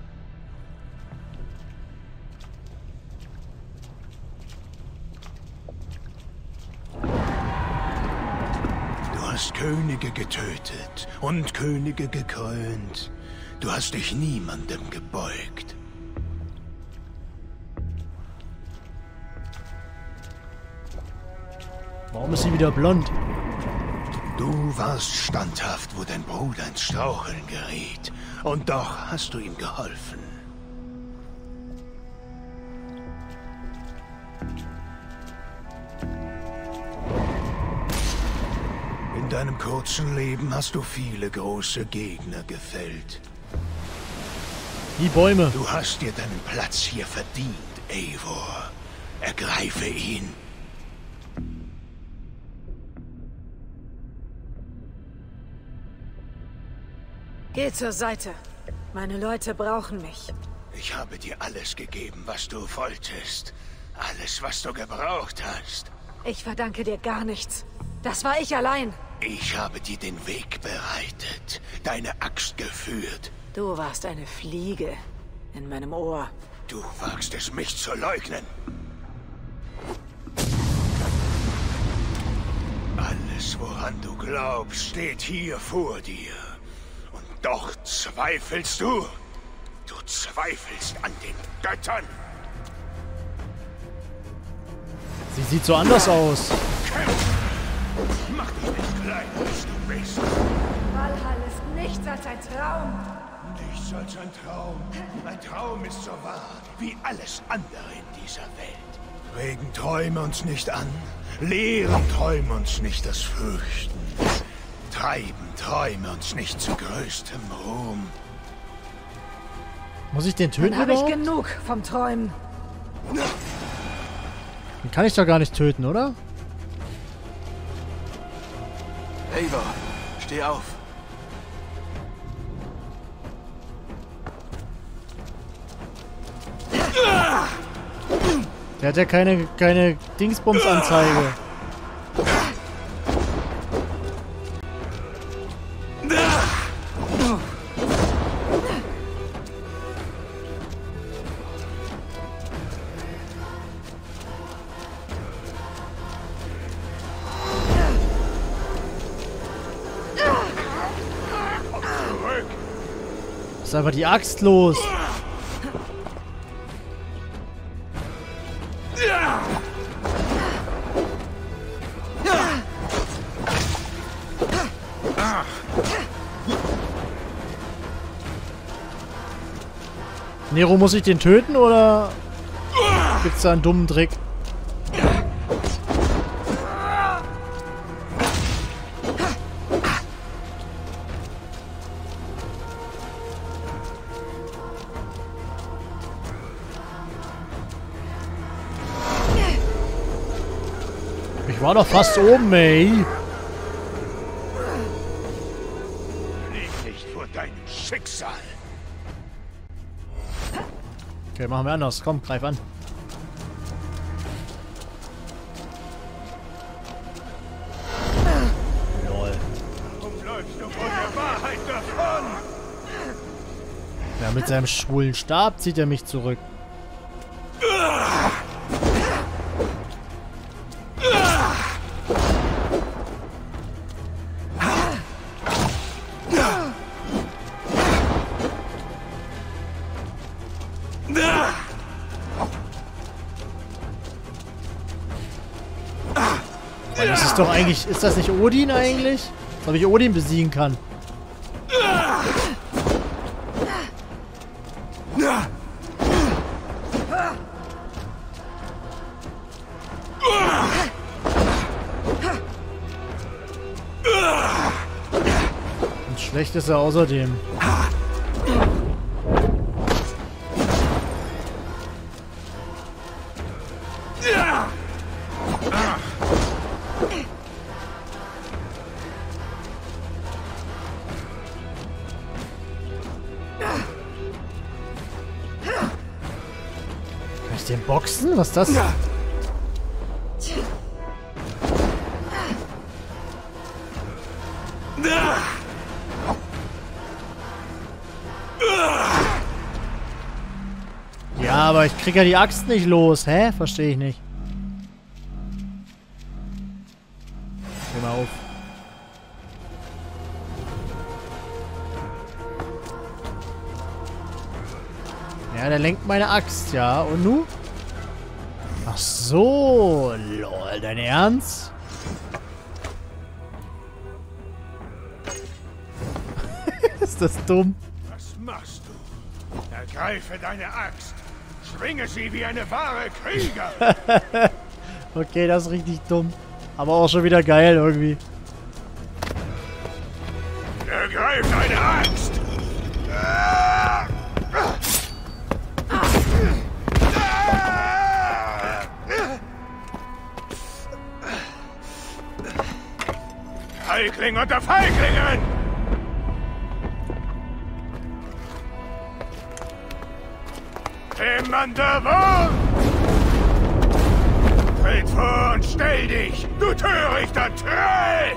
Du hast Könige getötet und Könige gekrönt. Du hast dich niemandem gebeugt.
Warum ist sie wieder blond?
Du warst standhaft, wo dein Bruder ins Straucheln geriet. Und doch hast du ihm geholfen. In deinem kurzen Leben hast du viele große Gegner gefällt.
Die Bäume.
Du hast dir deinen Platz hier verdient, Eivor. Ergreife ihn.
Geh zur Seite. Meine Leute brauchen mich.
Ich habe dir alles gegeben, was du wolltest. Alles, was du gebraucht hast.
Ich verdanke dir gar nichts. Das war ich allein.
Ich habe dir den Weg bereitet, deine Axt geführt.
Du warst eine Fliege in meinem Ohr.
Du wagst es, mich zu leugnen. Alles, woran du glaubst, steht hier vor dir. Und doch zweifelst du. Du zweifelst an den Göttern.
Sie sieht so anders aus.
Kämpf! Mach dich nicht klein, als du bist.
Valhall ist nichts als ein Traum.
Nichts als ein Traum. Ein Traum ist so wahr wie alles andere in dieser Welt. Regen Träume uns nicht an. Lehren Träume uns nicht das Fürchten. Treiben Träume uns nicht zu größtem Ruhm.
Muss ich den töten
Dann habe ich
überhaupt?
genug vom Träumen.
Den kann ich doch gar nicht töten, oder?
Eivor, steh auf.
Der hat ja keine, keine Dingsbums-Anzeige. Lass einfach die Axt los. Nero, muss ich den töten oder gibt's da einen dummen Trick? Ich war doch fast oben, ey.
Lieg nicht vor deinem Schicksal.
Okay, machen wir anders. Komm, greif an. Lol.
Warum läufst du von der Wahrheit davon?
Ja, mit seinem schwulen Stab zieht er mich zurück. Das ist doch eigentlich... Ist das nicht Odin eigentlich? Als ob ich Odin besiegen kann. Und schlecht ist er außerdem. Kann ich den boxen? Was ist das? Ja, aber ich krieg ja die Axt nicht los. Hä? Verstehe ich nicht. Geh mal auf. Ja, der lenkt meine Axt, ja. Und nu? Ach so. Lol, dein Ernst? Ist das dumm?
Was machst du? Ergreife deine Axt. Schwinge sie wie eine wahre Krieger.
Okay, das ist richtig dumm. Aber auch schon wieder geil irgendwie.
Ergreif deine Axt. Feigling unter Feiglingen! Dämmernder Wurm! Tritt vor und stell dich, du törichter Troll!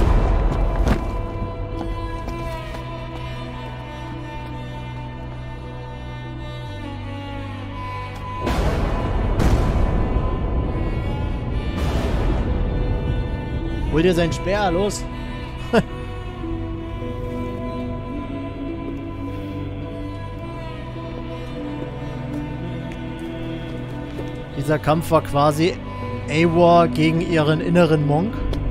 Hol dir seinen Speer, los! Dieser Kampf war quasi Eivor gegen ihren inneren Monk.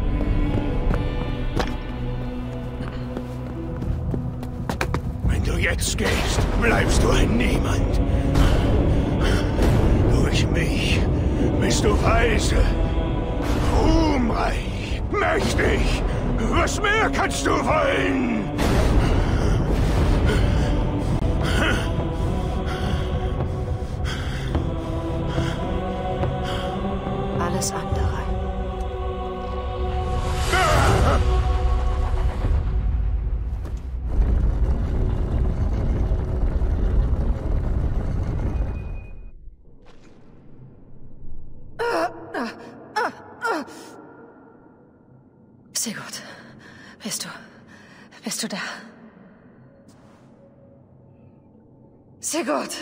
Wenn du jetzt gehst, bleibst du ein Niemand. Durch mich bist du weise, ruhmreich, mächtig. Was mehr kannst du wollen?
Alles andere. Sigurd, bist du... Bist du da? Sigurd!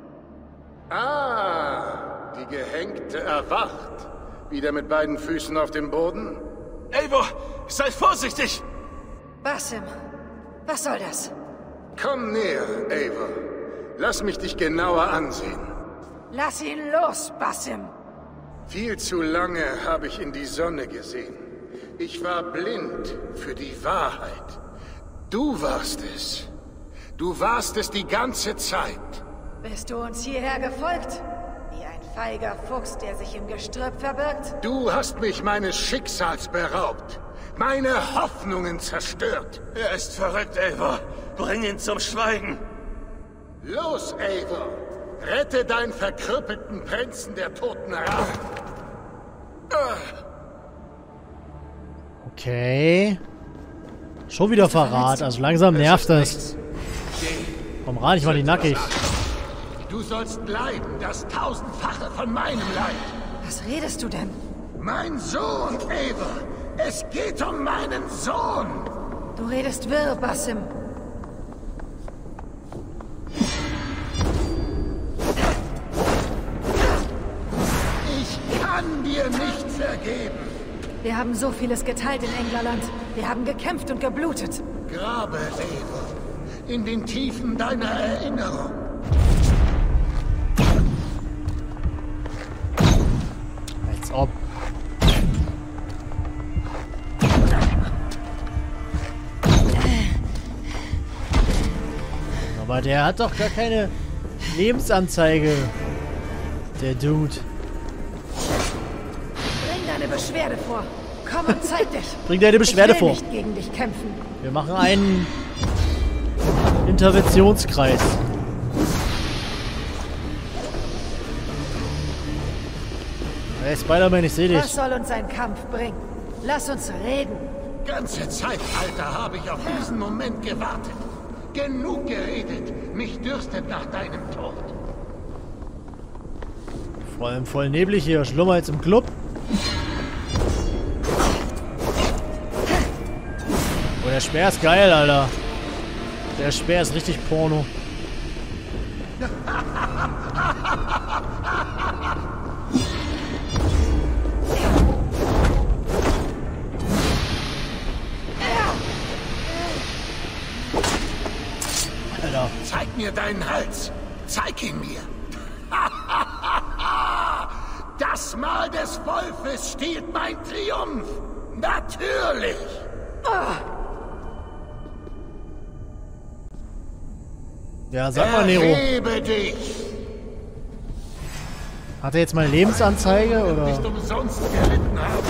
Ah, die Gehängte erwacht. Wieder mit beiden Füßen auf dem Boden?
Eivor, sei vorsichtig!
Basim, was soll das?
Komm näher, Eivor. Lass mich dich genauer ansehen.
Lass ihn los, Basim.
Viel zu lange habe ich in die Sonne gesehen. Ich war blind für die Wahrheit. Du warst es. Du warst es die ganze Zeit.
Bist du uns hierher gefolgt? Wie ein feiger Fuchs, der sich im Gestrüpp verbirgt?
Du hast mich meines Schicksals beraubt. Meine Hoffnungen zerstört.
Er ist verrückt, Eivor. Bring ihn zum Schweigen.
Los, Eivor. Rette deinen verkrüppelten Prinzen der toten Rache.
Okay. Schon wieder Verrat. Also langsam nervt das. Komm ran, ich mach die nackig.
Du sollst leiden, das tausendfache von meinem Leid.
Was redest du denn?
Mein Sohn, Eivor. Es geht um meinen Sohn.
Du redest wirr, Basim.
Ich kann dir nicht vergeben.
Wir haben so vieles geteilt in Englerland. Wir haben gekämpft und geblutet.
Grabe, Eivor, in den Tiefen deiner Erinnerung.
Als ob. Aber der hat doch gar keine Lebensanzeige. Der Dude.
Bring deine Beschwerde vor. Komm und zeig dich.
Bring deine Beschwerde
ich will
vor.
nicht gegen dich kämpfen.
Wir machen einen Interventionskreis. Hey Spider-Man, ich sehe dich.
Was soll uns ein Kampf bringen? Lass uns reden.
Ganze Zeit, Alter, habe ich auf diesen Moment gewartet. Genug geredet. Mich dürstet nach deinem Tod.
Vor allem voll neblig hier. Schlummer jetzt im Club. Oh, der Speer ist geil, Alter. Der Speer ist richtig Porno. Alter.
Zeig mir deinen Hals. Zeig ihn mir. Das Mal des Wolfes stiehlt mein Triumph. Natürlich.
Ja, sag mal, Nero.
Erhebe dich.
Hat er jetzt meine Lebensanzeige, oder?
Nicht umsonst gelitten haben.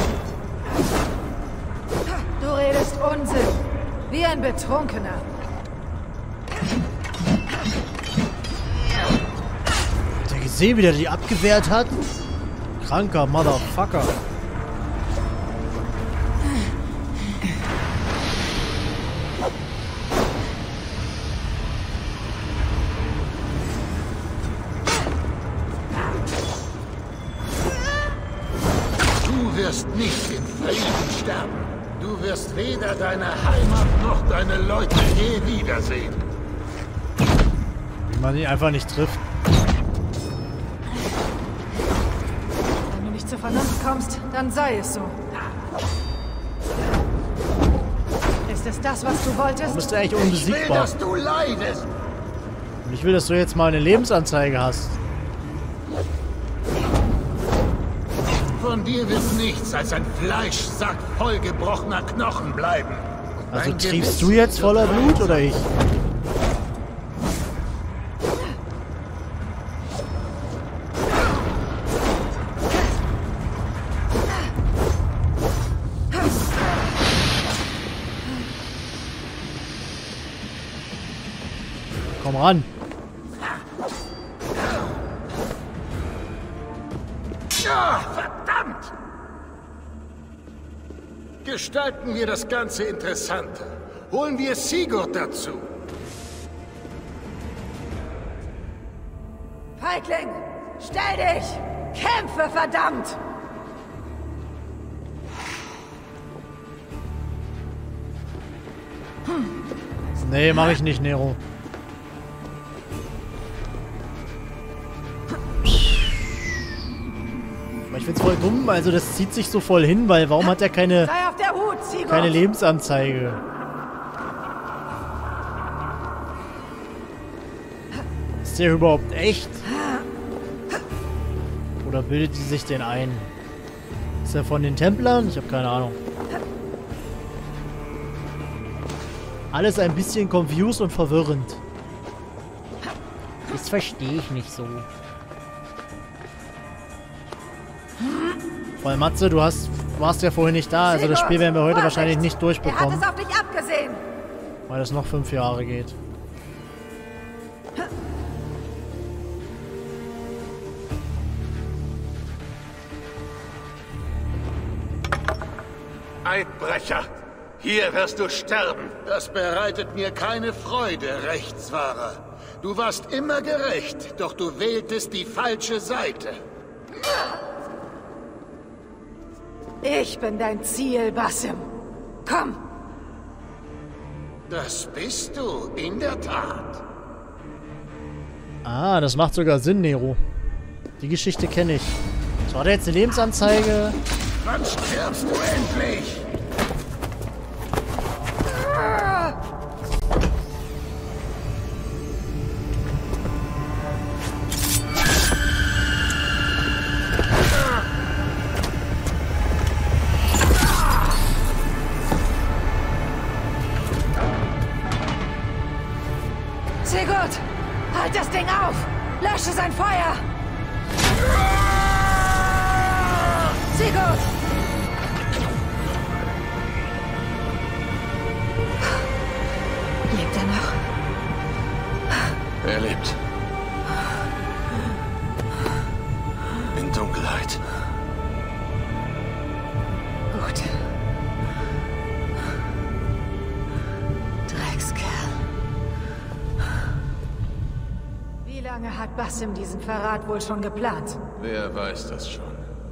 Du redest Unsinn. Wie ein Betrunkener.
Habt ihr gesehen, wie der die abgewehrt hat? Kranker Motherfucker.
Du wirst nicht in Frieden sterben. Du wirst weder deine Heimat noch deine Leute je wiedersehen.
Wie man ihn einfach nicht trifft.
Wenn du nicht zur Vernunft kommst, dann sei es so. Ist es das, was du wolltest?
Du bist eigentlich
Ich will,
unbesiegbar.
dass du leidest.
Und ich will, dass du jetzt mal eine Lebensanzeige hast.
Von dir wird nichts als ein Fleischsack voll gebrochener Knochen bleiben.
Also
Dein
triefst
Gewissen
du jetzt voller
wird
Blut oder ich? Komm ran.
Ja, verdammt! Gestalten wir das Ganze interessanter. Holen wir Sigurd dazu.
Feigling, stell dich! Kämpfe, verdammt!
Nee, mach ich nicht, Nero. Aber ich find's voll dumm, also das zieht sich so voll hin, weil warum hat er keine,
Sei auf der Hut, Sigurd!
keine Lebensanzeige? Ist der überhaupt echt? Oder bildet sie sich den ein? Ist er von den Templern? Ich habe keine Ahnung. Alles ein bisschen confused und verwirrend. Das verstehe ich nicht so. Weil Matze, du hast, warst ja vorhin nicht da, also das Spiel werden wir heute wahrscheinlich nicht durchbekommen.
Er hat es auf dich abgesehen.
Weil es noch fünf Jahre geht.
Eidbrecher! Hier wirst du sterben! Das bereitet mir keine Freude, Rechtswahrer. Du warst immer gerecht, doch du wähltest die falsche Seite.
Ich bin dein Ziel, Basim. Komm!
Das bist du, in der Tat.
Ah, das macht sogar Sinn, Nero. Die Geschichte kenne ich. So, hat er jetzt eine Lebensanzeige?
Wann stirbst du endlich?
Sigurd! Halt das Ding auf! Lösche sein Feuer! Sigurd! Lebt er noch?
Er lebt. In Dunkelheit.
Gut. Dreckskerl. Wie lange hat Basim diesen Verrat wohl schon geplant?
Wer weiß das schon?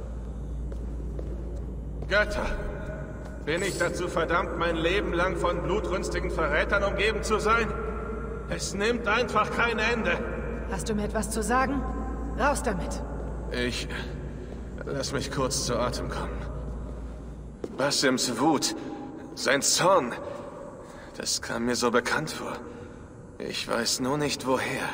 Götter! Bin ich dazu verdammt, mein Leben lang von blutrünstigen Verrätern umgeben zu sein? Es nimmt einfach kein Ende.
Hast du mir etwas zu sagen? Raus damit.
Ich... Lass mich kurz zu Atem kommen. Basims Wut, sein Zorn, das kam mir so bekannt vor. Ich weiß nur nicht, woher.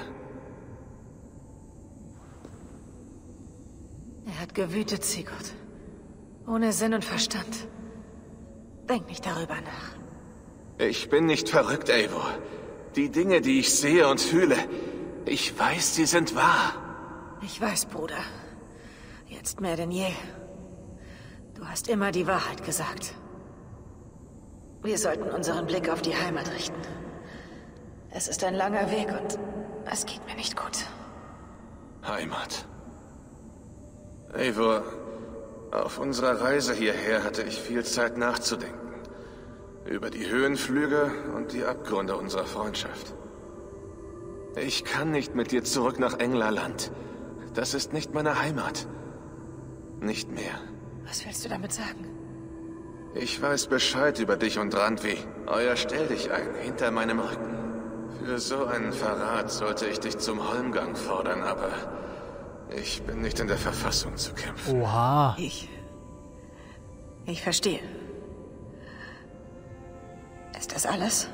Er hat gewütet, Sigurd. Ohne Sinn und Verstand. Denk nicht darüber nach.
Ich bin nicht verrückt, Eivor. Die Dinge, die ich sehe und fühle, ich weiß, sie sind wahr.
Ich weiß, Bruder. Jetzt mehr denn je. Du hast immer die Wahrheit gesagt. Wir sollten unseren Blick auf die Heimat richten. Es ist ein langer Weg und es geht mir nicht gut.
Heimat. Eivor, auf unserer Reise hierher hatte ich viel Zeit nachzudenken. Über die Höhenflüge und die Abgründe unserer Freundschaft. Ich kann nicht mit dir zurück nach Englerland. Das ist nicht meine Heimat. Nicht mehr.
Was willst du damit sagen?
Ich weiß Bescheid über dich und Randvi. Euer Stelldichein hinter meinem Rücken. Für so einen Verrat sollte ich dich zum Holmgang fordern, aber ich bin nicht in der Verfassung zu kämpfen.
Oha.
Ich... Ich verstehe. Ist das alles?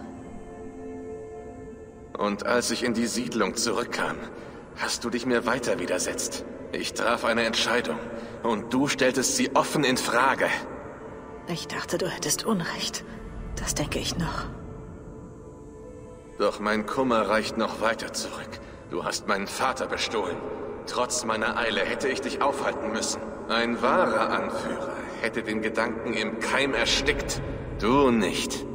Und als ich in die Siedlung zurückkam, hast du dich mir weiter widersetzt. Ich traf eine Entscheidung und du stelltest sie offen in Frage.
Ich dachte, du hättest Unrecht. Das denke ich noch.
Doch mein Kummer reicht noch weiter zurück. Du hast meinen Vater bestohlen. Trotz meiner Eile hätte ich dich aufhalten müssen. Ein wahrer Anführer hätte den Gedanken im Keim erstickt. Du nicht.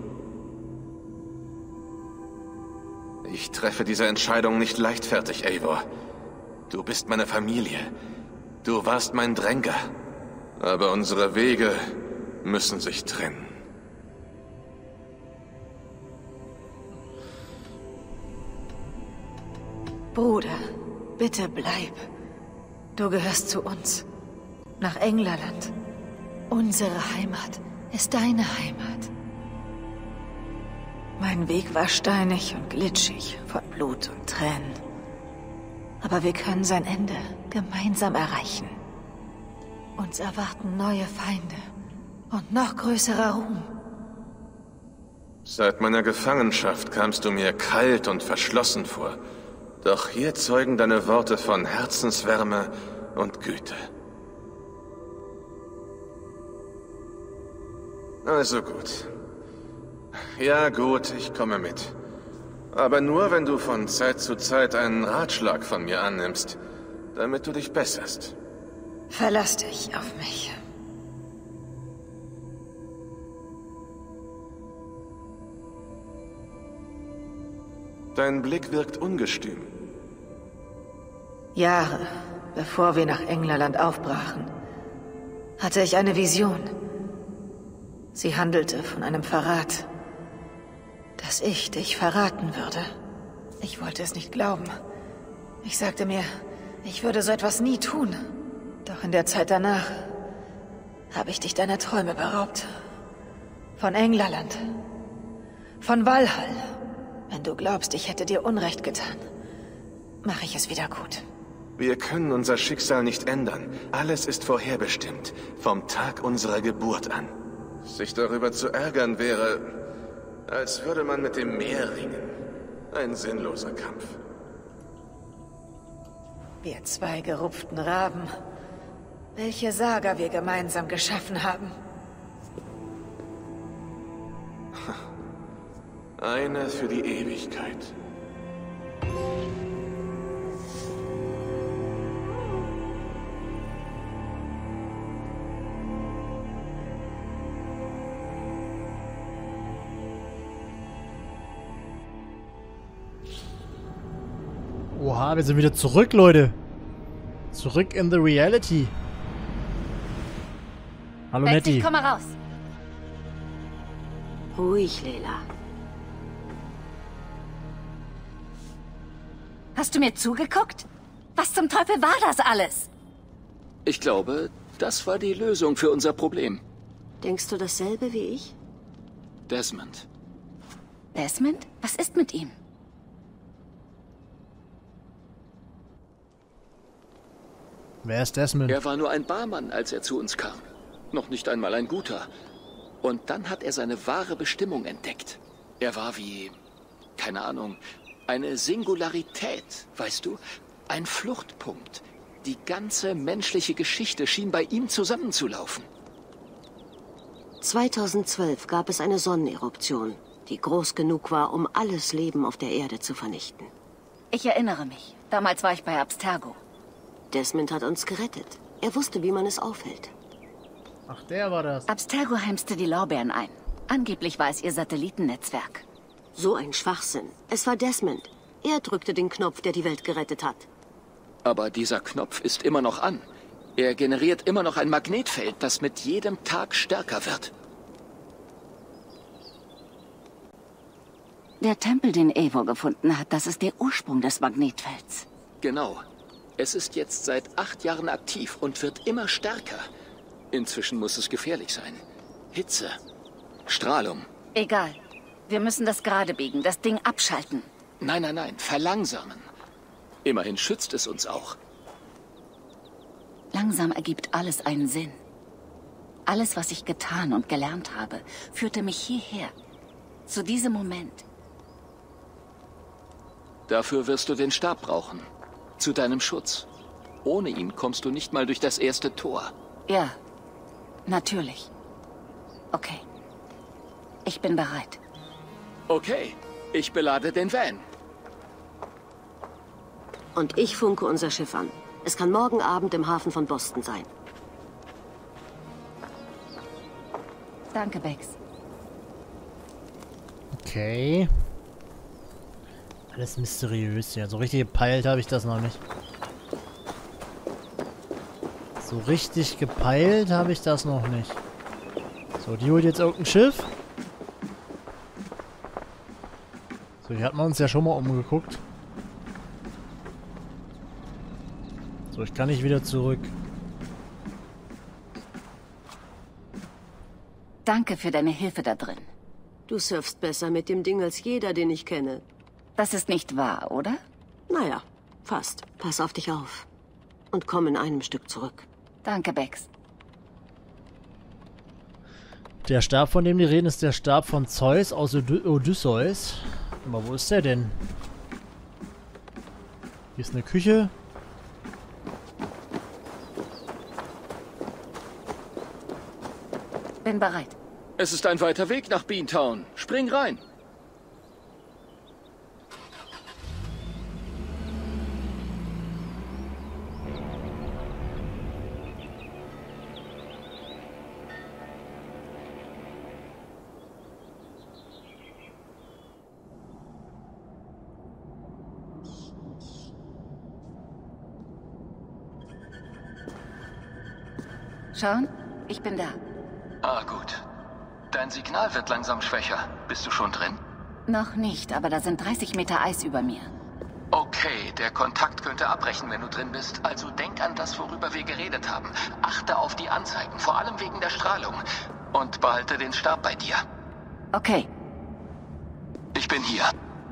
Ich treffe diese Entscheidung nicht leichtfertig, Eivor. Du bist meine Familie. Du warst mein Dränger. Aber unsere Wege müssen sich trennen.
Bruder, bitte bleib. Du gehörst zu uns. Nach Englerland. Unsere Heimat ist deine Heimat. Mein Weg war steinig und glitschig, von Blut und Tränen. Aber wir können sein Ende gemeinsam erreichen. Uns erwarten neue Feinde und noch größerer Ruhm.
Seit meiner Gefangenschaft kamst du mir kalt und verschlossen vor. Doch hier zeugen deine Worte von Herzenswärme und Güte. Also gut. Ja gut, ich komme mit. Aber nur, wenn du von Zeit zu Zeit einen Ratschlag von mir annimmst, damit du dich besserst.
Verlass dich auf mich.
Dein Blick wirkt ungestüm.
Jahre bevor wir nach Englerland aufbrachen, hatte ich eine Vision. Sie handelte von einem Verrat. Dass ich dich verraten würde. Ich wollte es nicht glauben. Ich sagte mir, ich würde so etwas nie tun. Doch in der Zeit danach habe ich dich deiner Träume beraubt. Von Englerland. Von Valhall. Wenn du glaubst, ich hätte dir Unrecht getan, mache ich es wieder gut.
Wir können unser Schicksal nicht ändern. Alles ist vorherbestimmt. Vom Tag unserer Geburt an. Sich darüber zu ärgern wäre, als würde man mit dem Meer ringen. Ein sinnloser Kampf.
Wir zwei gerupften Raben. Welche Saga wir gemeinsam geschaffen haben.
Eine für die Ewigkeit.
Oha, wir sind wieder zurück, Leute. Zurück in the reality. Hallo,
Betsy,
Nettie.
ich komm mal raus.
Ruhig, Lela.
Hast du mir zugeguckt? Was zum Teufel war das alles?
Ich glaube, das war die Lösung für unser Problem.
Denkst du dasselbe wie ich?
Desmond.
Desmond? Was ist mit ihm?
Wer ist Desmond?
Er war nur ein Barmann, als er zu uns kam. Noch nicht einmal ein guter. Und dann hat er seine wahre Bestimmung entdeckt. Er war wie, keine Ahnung, eine Singularität, weißt du? Ein Fluchtpunkt. Die ganze menschliche Geschichte schien bei ihm zusammenzulaufen.
zweitausendzwölf gab es eine Sonneneruption, die groß genug war, um alles Leben auf der Erde zu vernichten.
Ich erinnere mich. Damals war ich bei Abstergo.
Desmond hat uns gerettet. Er wusste, wie man es aufhält.
Ach, der war das.
Abstergo heimste die Lorbeeren ein. Angeblich war es ihr Satellitennetzwerk.
So ein Schwachsinn. Es war Desmond. Er drückte den Knopf, der die Welt gerettet hat.
Aber dieser Knopf ist immer noch an. Er generiert immer noch ein Magnetfeld, das mit jedem Tag stärker wird.
Der Tempel, den Eivor gefunden hat, das ist der Ursprung des Magnetfelds.
Genau. Es ist jetzt seit acht Jahren aktiv und wird immer stärker. Inzwischen muss es gefährlich sein. Hitze. Strahlung.
Egal. Wir müssen das gerade biegen, das Ding abschalten.
Nein, nein, nein. Verlangsamen. Immerhin schützt es uns auch.
Langsam ergibt alles einen Sinn. Alles, was ich getan und gelernt habe, führte mich hierher. Zu diesem Moment.
Dafür wirst du den Stab brauchen. Zu deinem Schutz. Ohne ihn kommst du nicht mal durch das erste Tor.
Ja, natürlich. Okay. Ich bin bereit.
Okay, ich belade den Van.
Und ich funke unser Schiff an. Es kann morgen Abend im Hafen von Boston sein.
Danke, Bex.
Okay. Alles mysteriös, ja. So richtig gepeilt habe ich das noch nicht. So richtig gepeilt habe ich das noch nicht. So, die holt jetzt irgendein Schiff. So, hier hat man uns ja schon mal umgeguckt. So, ich kann nicht wieder zurück.
Danke für deine Hilfe da drin.
Du surfst besser mit dem Ding als jeder, den ich kenne.
Das ist nicht wahr, oder?
Naja, fast. Pass auf dich auf. Und komm in einem Stück zurück.
Danke, Bex.
Der Stab, von dem die reden, ist der Stab von Zeus aus Ody- Odysseus. Aber wo ist der denn? Hier ist eine Küche.
Bin bereit.
Es ist ein weiter Weg nach Beantown. Spring rein.
Sean, ich bin da.
Ah, gut. Dein Signal wird langsam schwächer. Bist du schon drin?
Noch nicht, aber da sind dreißig Meter Eis über mir.
Okay, der Kontakt könnte abbrechen, wenn du drin bist. Also denk an das, worüber wir geredet haben. Achte auf die Anzeigen, vor allem wegen der Strahlung. Und behalte den Stab bei dir.
Okay.
Ich bin hier.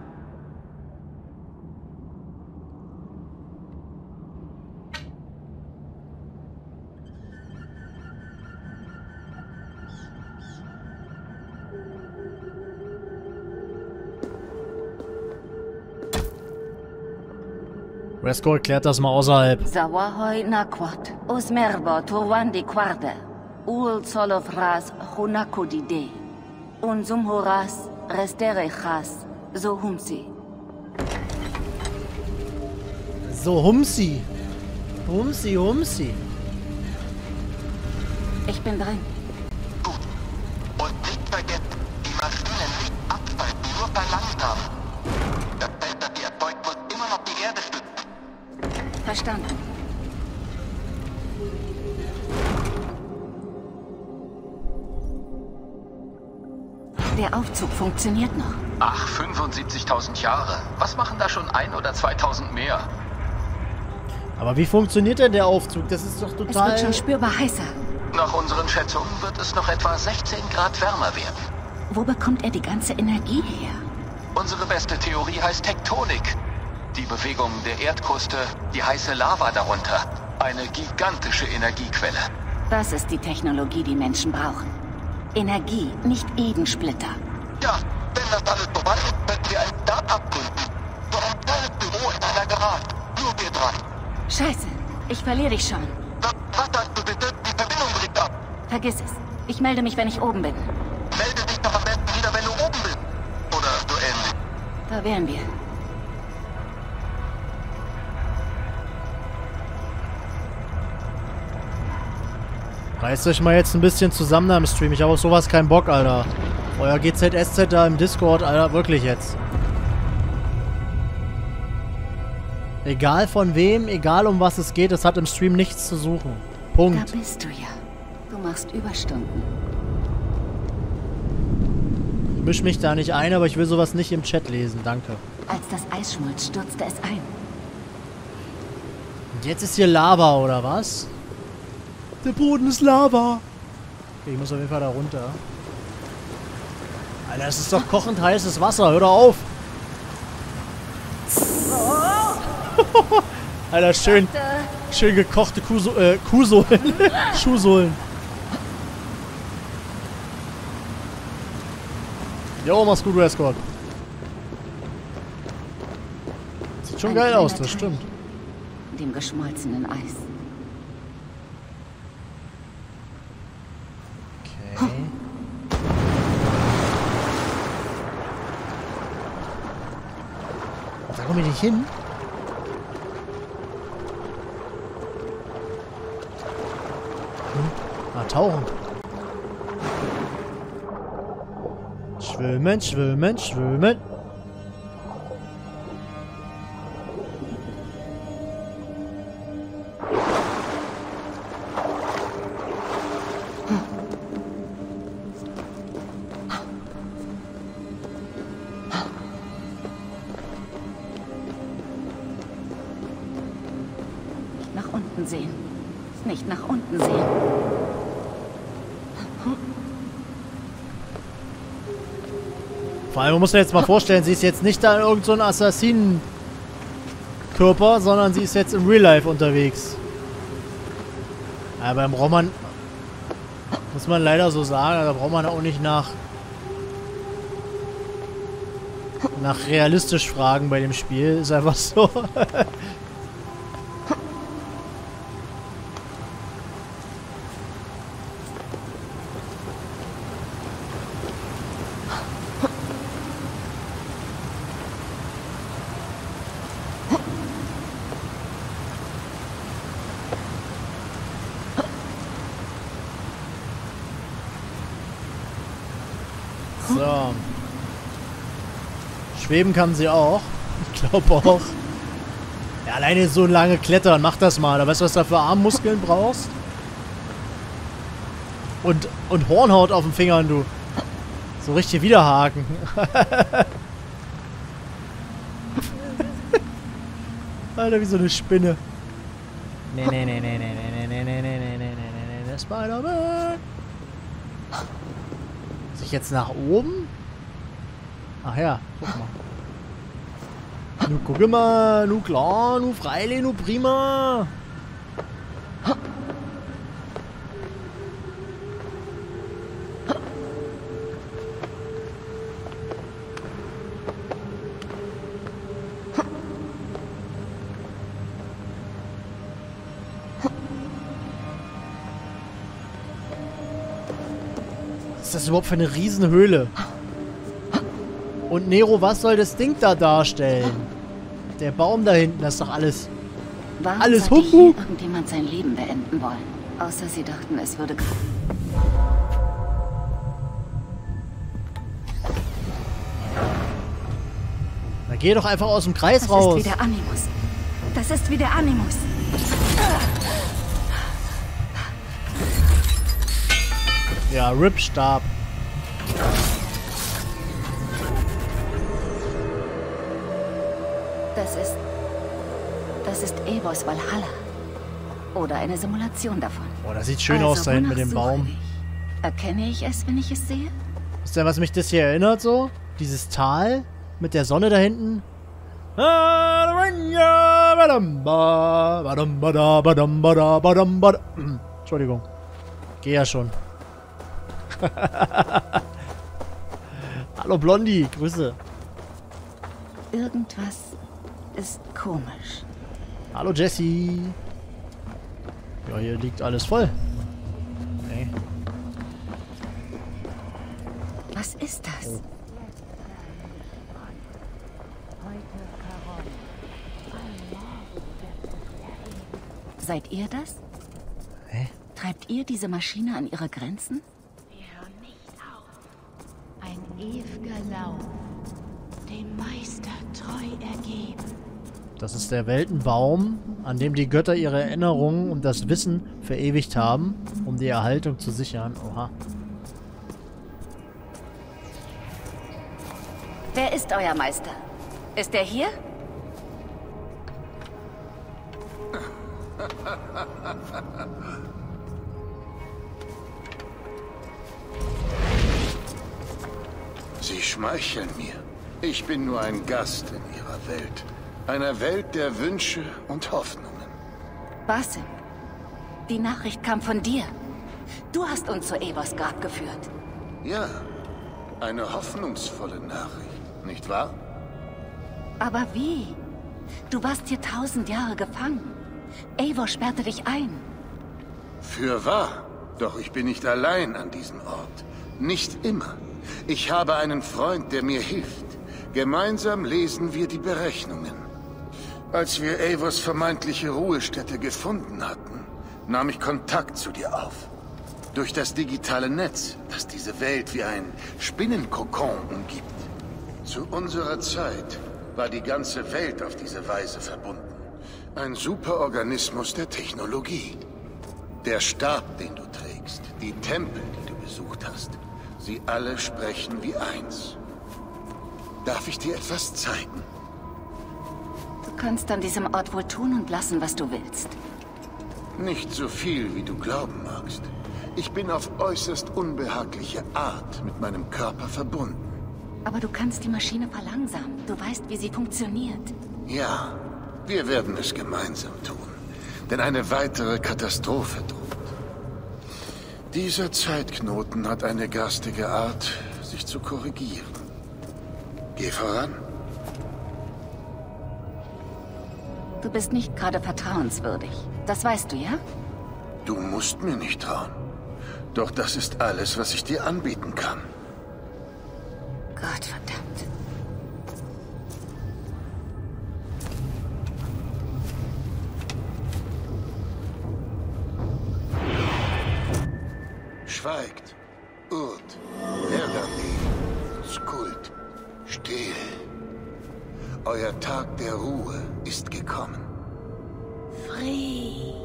Resco klärt das mal außerhalb.
Zawahoi naquat, osmerbo turwandi quarde, ul zolovras hunakudide, unsumhoras resterechas, so humsi.
So humsi. Humsi, humsi.
Ich bin drin.
Und nicht vergessen, die Maschinen nicht abschalten, nur verlangsamen. Das Feld, das sie erzeugt, muss immer noch die Erde stützen.
Verstanden. Der Aufzug funktioniert noch.
Ach, fünfundsiebzigtausend Jahre. Was machen da schon ein oder zweitausend mehr?
Aber wie funktioniert denn der Aufzug? Das ist doch total...
Es wird schon spürbar heißer.
Nach unseren Schätzungen wird es noch etwa sechzehn Grad wärmer werden.
Wo bekommt er die ganze Energie her?
Unsere beste Theorie heißt Tektonik. Die Bewegung der Erdkruste, die heiße Lava darunter. Eine gigantische Energiequelle.
Das ist die Technologie, die Menschen brauchen. Energie, nicht Edensplitter.
Ja, wenn das alles vorbei ist, werden wir ein Start-up gründen. So ein kleines Büro in einer Garage. Nur wir dran.
Scheiße, ich verliere dich schon.
Was, was sagst du bitte? Die Verbindung bricht ab.
Vergiss es. Ich melde mich, wenn ich oben bin.
Melde dich doch am besten wieder, wenn du oben bist. Oder so ähnlich.
Da wären wir.
Reißt euch mal jetzt ein bisschen zusammen da im Stream. Ich habe auf sowas keinen Bock, Alter. Euer G Z S Z da im Discord, Alter. Wirklich jetzt. Egal von wem, egal um was es geht, es hat im Stream nichts zu suchen. Punkt.
Da bist du ja. Du machst Überstunden.
Ich misch mich da nicht ein, aber ich will sowas nicht im Chat lesen. Danke.
Als das Eis schmolz, stürzte es ein.
Und jetzt ist hier Lava, oder was? Der Boden ist Lava. Okay, ich muss auf jeden Fall da runter. Alter, es ist doch kochend heißes Wasser. Hör doch auf. Alter, schön, schön gekochte Kuhso äh, Kuhsohlen. Schuhsohlen. Jo, mach's gut, Rescott. Sieht schon
Ein
geil aus, das
Teil
stimmt.
Dem geschmolzenen Eis.
Okay. Da komme ich nicht hin. Hm. Ah, tauchen. Schwimmen, schwimmen, schwimmen.
Nach unten sehen. Nicht nach unten sehen.
Vor allem, man muss sich jetzt mal vorstellen, sie ist jetzt nicht da in irgendeinem so Assassinen-Körper, sondern sie ist jetzt im Real Life unterwegs. Aber beim Roman muss man leider so sagen, da braucht man auch nicht nach nach realistisch fragen bei dem Spiel. Ist einfach so. So. Schweben kann sie auch. Ich glaube auch. Ja, alleine so lange klettern, mach das mal. Da weißt du, was du da für Armmuskeln brauchst? Und, und Hornhaut auf den Fingern, du. So richtig widerhaken. Alter, wie so eine Spinne. Nee, nee, nee, nee, nee, nee, nee, nee, nee, nee, nee, nee, nee, nee, Spider-Man. Muss ich jetzt nach oben? Ach ja, guck mal. Nu guck mal, nu klar, nu freilich, nu prima. Was ist das überhaupt für eine Riesenhöhle? Und Nero, was soll das Ding da darstellen? Der Baum da hinten, das ist doch alles...
Warum
alles
sollte hier
Humbug?
irgendjemand sein Leben beenden wollen? Außer sie dachten, es würde...
Na geh doch einfach aus dem Kreis
das
raus.
Das ist wie der Animus. Das ist wie der Animus.
Ja, Rip-Stab.
Das ist... Das ist Evos Valhalla. Oder eine Simulation davon.
Oh, das sieht schön
also,
aus da hinten mit dem Baum.
Ich? Erkenne ich es, wenn ich es sehe?
Wisst ihr, was mich das hier erinnert so? Dieses Tal mit der Sonne da hinten. Entschuldigung. Geh ja schon. Hallo Blondie, Grüße.
Irgendwas ist komisch.
Hallo Jessie. Ja, hier liegt alles voll. Nee.
Was ist das?
Oh.
Seid ihr das?
Hä?
Treibt ihr diese Maschine an ihre Grenzen?
Wir hören nicht auf. Ein ewiger Lauf, dem Meister treu ergeben.
Das ist der Weltenbaum, an dem die Götter ihre Erinnerungen und das Wissen verewigt haben, um die Erhaltung zu sichern. Oha.
Wer ist euer Meister? Ist er hier?
Sie schmeicheln mir. Ich bin nur ein Gast in ihrer Welt. Einer Welt der Wünsche und Hoffnungen.
Basim, die Nachricht kam von dir. Du hast uns zu Evos Grab geführt.
Ja, eine hoffnungsvolle Nachricht, nicht wahr?
Aber wie? Du warst hier tausend Jahre gefangen. Eivor sperrte dich ein.
Für wahr. Doch ich bin nicht allein an diesem Ort. Nicht immer. Ich habe einen Freund, der mir hilft. Gemeinsam lesen wir die Berechnungen. Als wir Eivors vermeintliche Ruhestätte gefunden hatten, nahm ich Kontakt zu dir auf. Durch das digitale Netz, das diese Welt wie ein Spinnenkokon umgibt. Zu unserer Zeit war die ganze Welt auf diese Weise verbunden. Ein Superorganismus der Technologie. Der Stab, den du trägst, die Tempel, die du besucht hast, sie alle sprechen wie eins. Darf ich dir etwas zeigen?
Du kannst an diesem Ort wohl tun und lassen, was du willst.
Nicht so viel, wie du glauben magst. Ich bin auf äußerst unbehagliche Art mit meinem Körper verbunden.
Aber du kannst die Maschine verlangsamen. Du weißt, wie sie funktioniert.
Ja, wir werden es gemeinsam tun. Denn eine weitere Katastrophe droht. Dieser Zeitknoten hat eine garstige Art, sich zu korrigieren. Geh voran.
Du bist nicht gerade vertrauenswürdig. Das weißt du, ja?
Du musst mir nicht trauen. Doch das ist alles, was ich dir anbieten kann.
Gott verdammt.
Schweigt. Urt. Verdammt. Skult. Still. Euer Tag der Ruhe ist gekommen.
Frieden.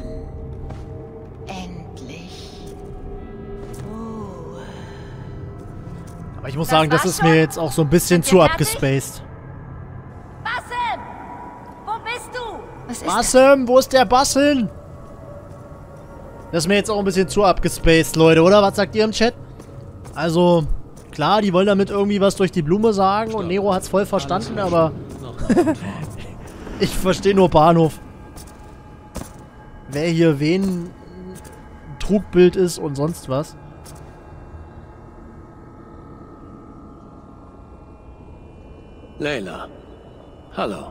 Endlich. Ruhe.
Aber ich muss sagen, das ist mir jetzt auch so ein bisschen zu abgespaced.
Bassem! Wo bist du?
Was ist
Bassem, wo ist der Bassem? Das ist mir jetzt auch ein bisschen zu abgespaced, Leute, oder? Was sagt ihr im Chat? Also, klar, die wollen damit irgendwie was durch die Blume sagen und Nero hat's voll verstanden, aber ich verstehe nur Bahnhof. Wer hier wen Trugbild ist und sonst was.
Layla. Hallo.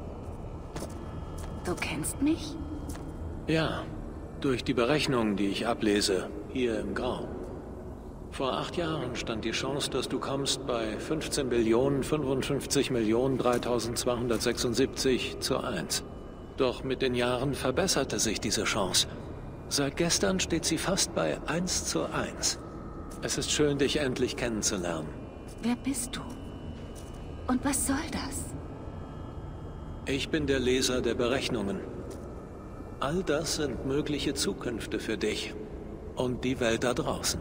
Du kennst mich?
Ja, durch die Berechnungen, die ich ablese, hier im Grau. Vor acht Jahren stand die Chance, dass du kommst, bei fünfzehn Billionen fünfundfünfzig Millionen dreitausendzweihundertsechsundsiebzig zu eins. Doch mit den Jahren verbesserte sich diese Chance. Seit gestern steht sie fast bei eins zu eins. Es ist schön, dich endlich kennenzulernen.
Wer bist du? Und was soll das?
Ich bin der Leser der Berechnungen. All das sind mögliche Zukünfte für dich und die Welt da draußen.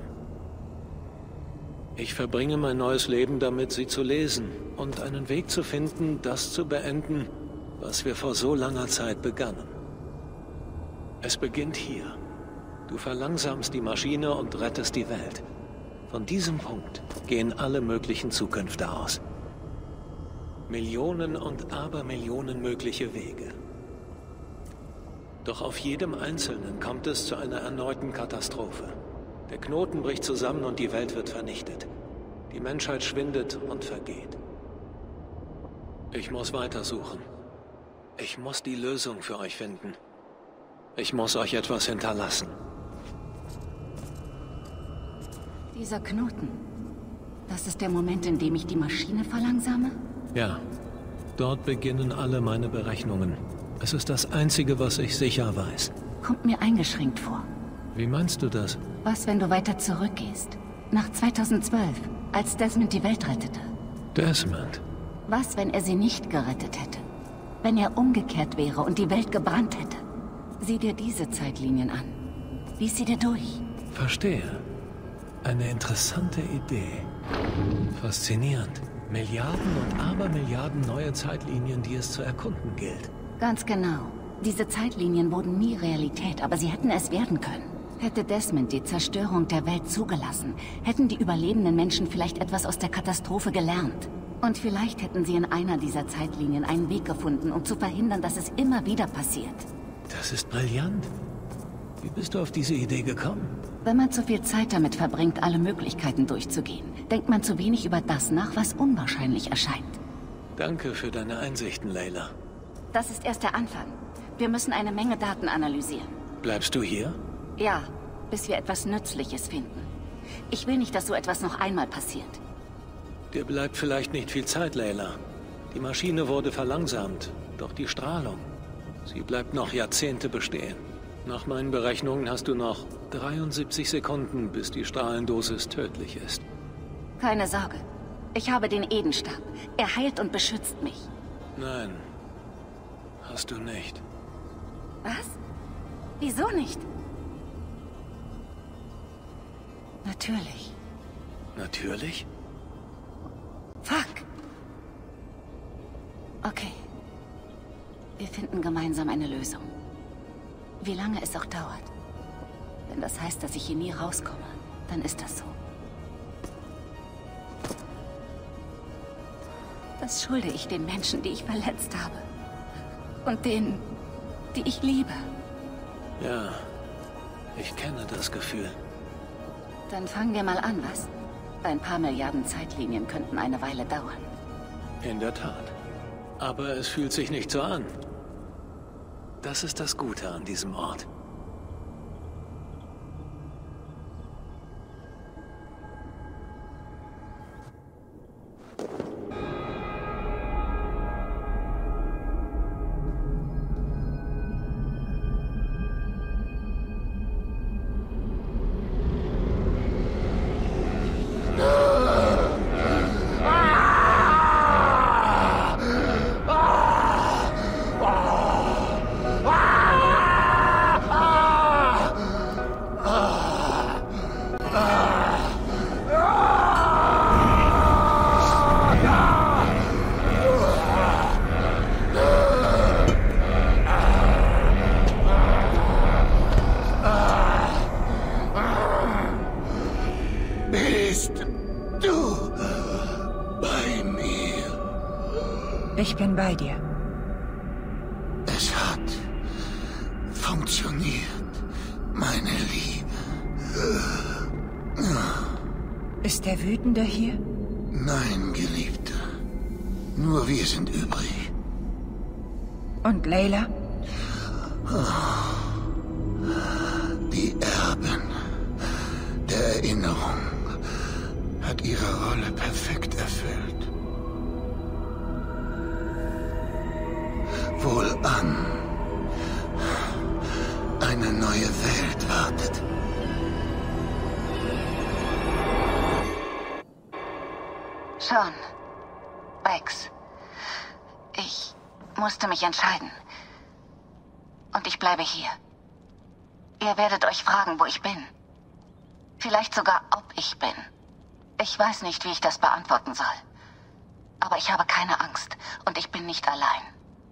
Ich verbringe mein neues Leben damit, sie zu lesen und einen Weg zu finden, das zu beenden, was wir vor so langer Zeit begannen. Es beginnt hier. Du verlangsamst die Maschine und rettest die Welt. Von diesem Punkt gehen alle möglichen Zukünfte aus. Millionen und Abermillionen mögliche Wege. Doch auf jedem Einzelnen kommt es zu einer erneuten Katastrophe. Der Knoten bricht zusammen und die Welt wird vernichtet. Die Menschheit schwindet und vergeht. Ich muss weitersuchen. Ich muss die Lösung für euch finden. Ich muss euch etwas hinterlassen.
Dieser Knoten. Das ist der Moment, in dem ich die Maschine verlangsame?
Ja. Dort beginnen alle meine Berechnungen. Es ist das Einzige, was ich sicher weiß.
Kommt mir eingeschränkt vor.
Wie meinst du das?
Was, wenn du weiter zurückgehst? Nach zweitausendzwölf, als Desmond die Welt rettete.
Desmond?
Was, wenn er sie nicht gerettet hätte? Wenn er umgekehrt wäre und die Welt gebrannt hätte? Sieh dir diese Zeitlinien an. Lies sie dir durch.
Verstehe. Eine interessante Idee. Faszinierend. Milliarden und Abermilliarden neue Zeitlinien, die es zu erkunden gilt.
Ganz genau. Diese Zeitlinien wurden nie Realität, aber sie hätten es werden können. Hätte Desmond die Zerstörung der Welt zugelassen, hätten die überlebenden Menschen vielleicht etwas aus der Katastrophe gelernt. Und vielleicht hätten sie in einer dieser Zeitlinien einen Weg gefunden, um zu verhindern, dass es immer wieder passiert.
Das ist brillant. Wie bist du auf diese Idee gekommen?
Wenn man zu viel Zeit damit verbringt, alle Möglichkeiten durchzugehen, denkt man zu wenig über das nach, was unwahrscheinlich erscheint.
Danke für deine Einsichten, Layla.
Das ist erst der Anfang. Wir müssen eine Menge Daten analysieren.
Bleibst du hier?
Ja, bis wir etwas Nützliches finden. Ich will nicht, dass so etwas noch einmal passiert.
Dir bleibt vielleicht nicht viel Zeit, Layla. Die Maschine wurde verlangsamt, doch die Strahlung, sie bleibt noch Jahrzehnte bestehen. Nach meinen Berechnungen hast du noch dreiundsiebzig Sekunden, bis die Strahlendosis tödlich ist.
Keine Sorge. Ich habe den Edenstab. Er heilt und beschützt mich.
Nein, hast du nicht.
Was? Wieso nicht? Natürlich.
Natürlich?
Fuck. Okay. Wir finden gemeinsam eine Lösung. Wie lange es auch dauert. Wenn das heißt, dass ich hier nie rauskomme, dann ist das so. Das schulde ich den Menschen, die ich verletzt habe. Und denen, die ich liebe.
Ja, ich kenne das Gefühl.
Dann fangen wir mal an, was? Ein paar Milliarden Zeitlinien könnten eine Weile dauern.
In der Tat. Aber es fühlt sich nicht so an. Das ist das Gute an diesem Ort.
Ich bin bei dir.
Es hat funktioniert, meine Liebe.
Ist der Wütende hier?
Nein, Geliebte. Nur wir sind übrig.
Und Layla?
Die Erbin der Erinnerung hat ihre Rolle perfekt erfüllt. Wohlan. Eine neue Welt wartet.
Schon. Rex. Ich musste mich entscheiden. Und ich bleibe hier. Ihr werdet euch fragen, wo ich bin. Vielleicht sogar, ob ich bin. Ich weiß nicht, wie ich das beantworten soll. Aber ich habe keine Angst und ich bin nicht allein.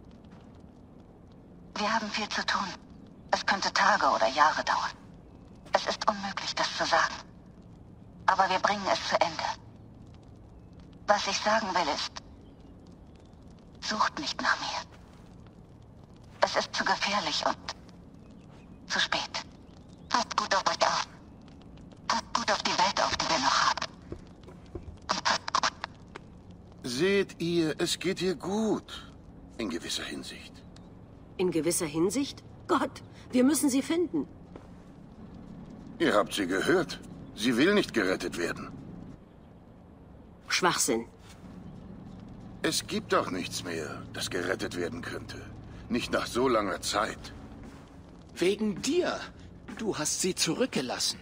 Wir haben viel zu tun. Es könnte Tage oder Jahre dauern. Es ist unmöglich, das zu sagen. Aber wir bringen es zu Ende. Was ich sagen will ist, sucht nicht nach mir. Es ist zu gefährlich und zu spät. Passt gut auf euch auf. Passt gut auf die Welt auf, die wir noch haben. Und passt gut.
Seht ihr, es geht ihr gut. In gewisser Hinsicht.
In gewisser Hinsicht? Gott, wir müssen sie finden.
Ihr habt sie gehört. Sie will nicht gerettet werden.
Schwachsinn.
Es gibt doch nichts mehr, das gerettet werden könnte. Nicht nach so langer Zeit.
Wegen dir. Du hast sie zurückgelassen.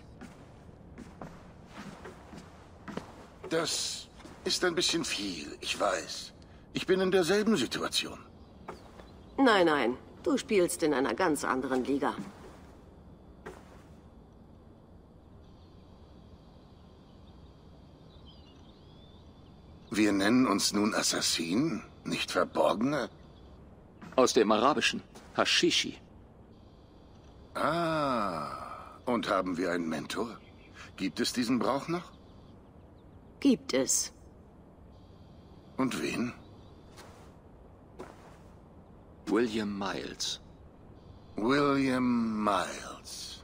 Das ist ein bisschen viel, ich weiß. Ich bin in derselben Situation.
Nein, nein. Du spielst in einer ganz anderen Liga.
Wir nennen uns nun Assassinen, nicht Verborgene?
Aus dem Arabischen. Hashishi.
Ah, und haben wir einen Mentor? Gibt es diesen Brauch noch?
Gibt es.
Und wen?
William Miles.
William Miles.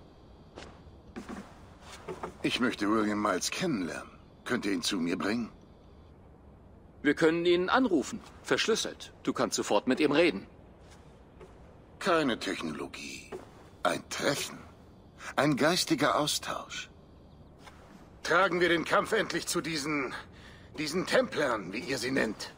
Ich möchte William Miles kennenlernen. Könnt ihr ihn zu mir bringen?
Wir können ihn anrufen. Verschlüsselt. Du kannst sofort mit ihm reden.
Keine Technologie. Ein Treffen. Ein geistiger Austausch.
Tragen wir den Kampf endlich zu diesen... diesen Templern, wie ihr sie nennt.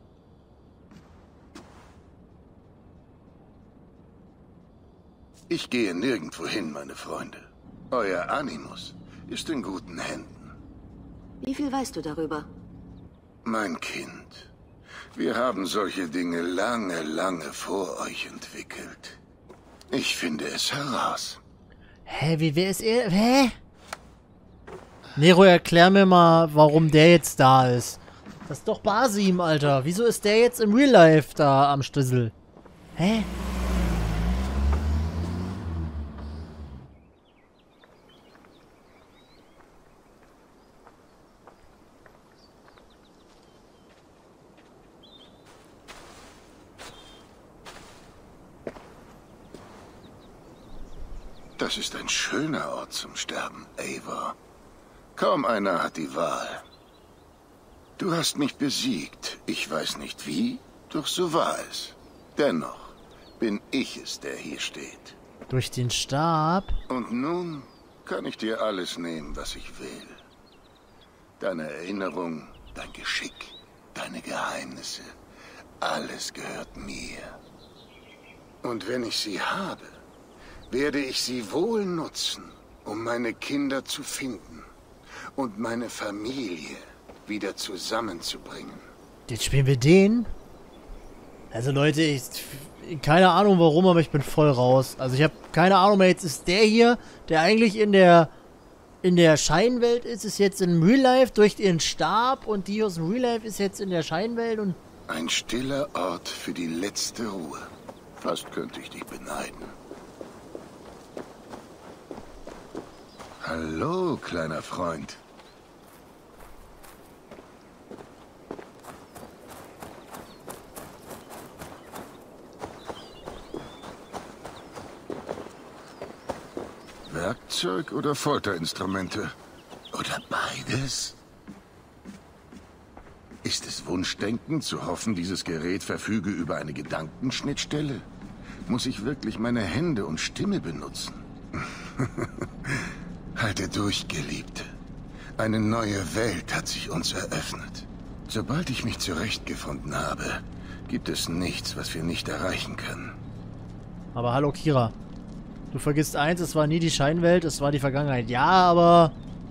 Ich gehe nirgendwo hin, meine Freunde. Euer Animus ist in guten Händen.
Wie viel weißt du darüber?
Mein Kind, wir haben solche Dinge lange, lange vor euch entwickelt. Ich finde es heraus.
Hä, wie, wer ist er? Hä? Nero, erklär mir mal, warum der jetzt da ist. Das ist doch Basim, Alter. Wieso ist der jetzt im Real Life da am Stüssel? Hä?
Das ist ein schöner Ort zum Sterben, Eivor. Kaum einer hat die Wahl.
Du hast mich besiegt. Ich weiß nicht wie, doch so war es. Dennoch bin ich es, der hier steht.
Durch den Stab?
Und nun kann ich dir alles nehmen, was ich will. Deine Erinnerung, dein Geschick, deine Geheimnisse. Alles gehört mir. Und wenn ich sie habe, werde ich sie wohl nutzen, um meine Kinder zu finden und meine Familie wieder zusammenzubringen.
Jetzt spielen wir den? Also Leute, ich... Keine Ahnung warum, aber ich bin voll raus. Also ich habe keine Ahnung mehr. Jetzt ist der hier, der eigentlich in der in der Scheinwelt ist, ist jetzt in Real Life durch ihren Stab und die aus dem Real Life ist jetzt in der Scheinwelt und...
Ein stiller Ort für die letzte Ruhe. Fast könnte ich dich beneiden. Hallo, kleiner Freund. Werkzeug oder Folterinstrumente? Oder beides? Ist es Wunschdenken, zu hoffen, dieses Gerät verfüge über eine Gedankenschnittstelle? Muss ich wirklich meine Hände und Stimme benutzen? Halte durch, Geliebte. Eine neue Welt hat sich uns eröffnet. Sobald ich mich zurechtgefunden habe, gibt es nichts, was wir nicht erreichen können.
Aber hallo, Kira. Du vergisst eins, es war nie die Scheinwelt, es war die Vergangenheit. Ja, aber...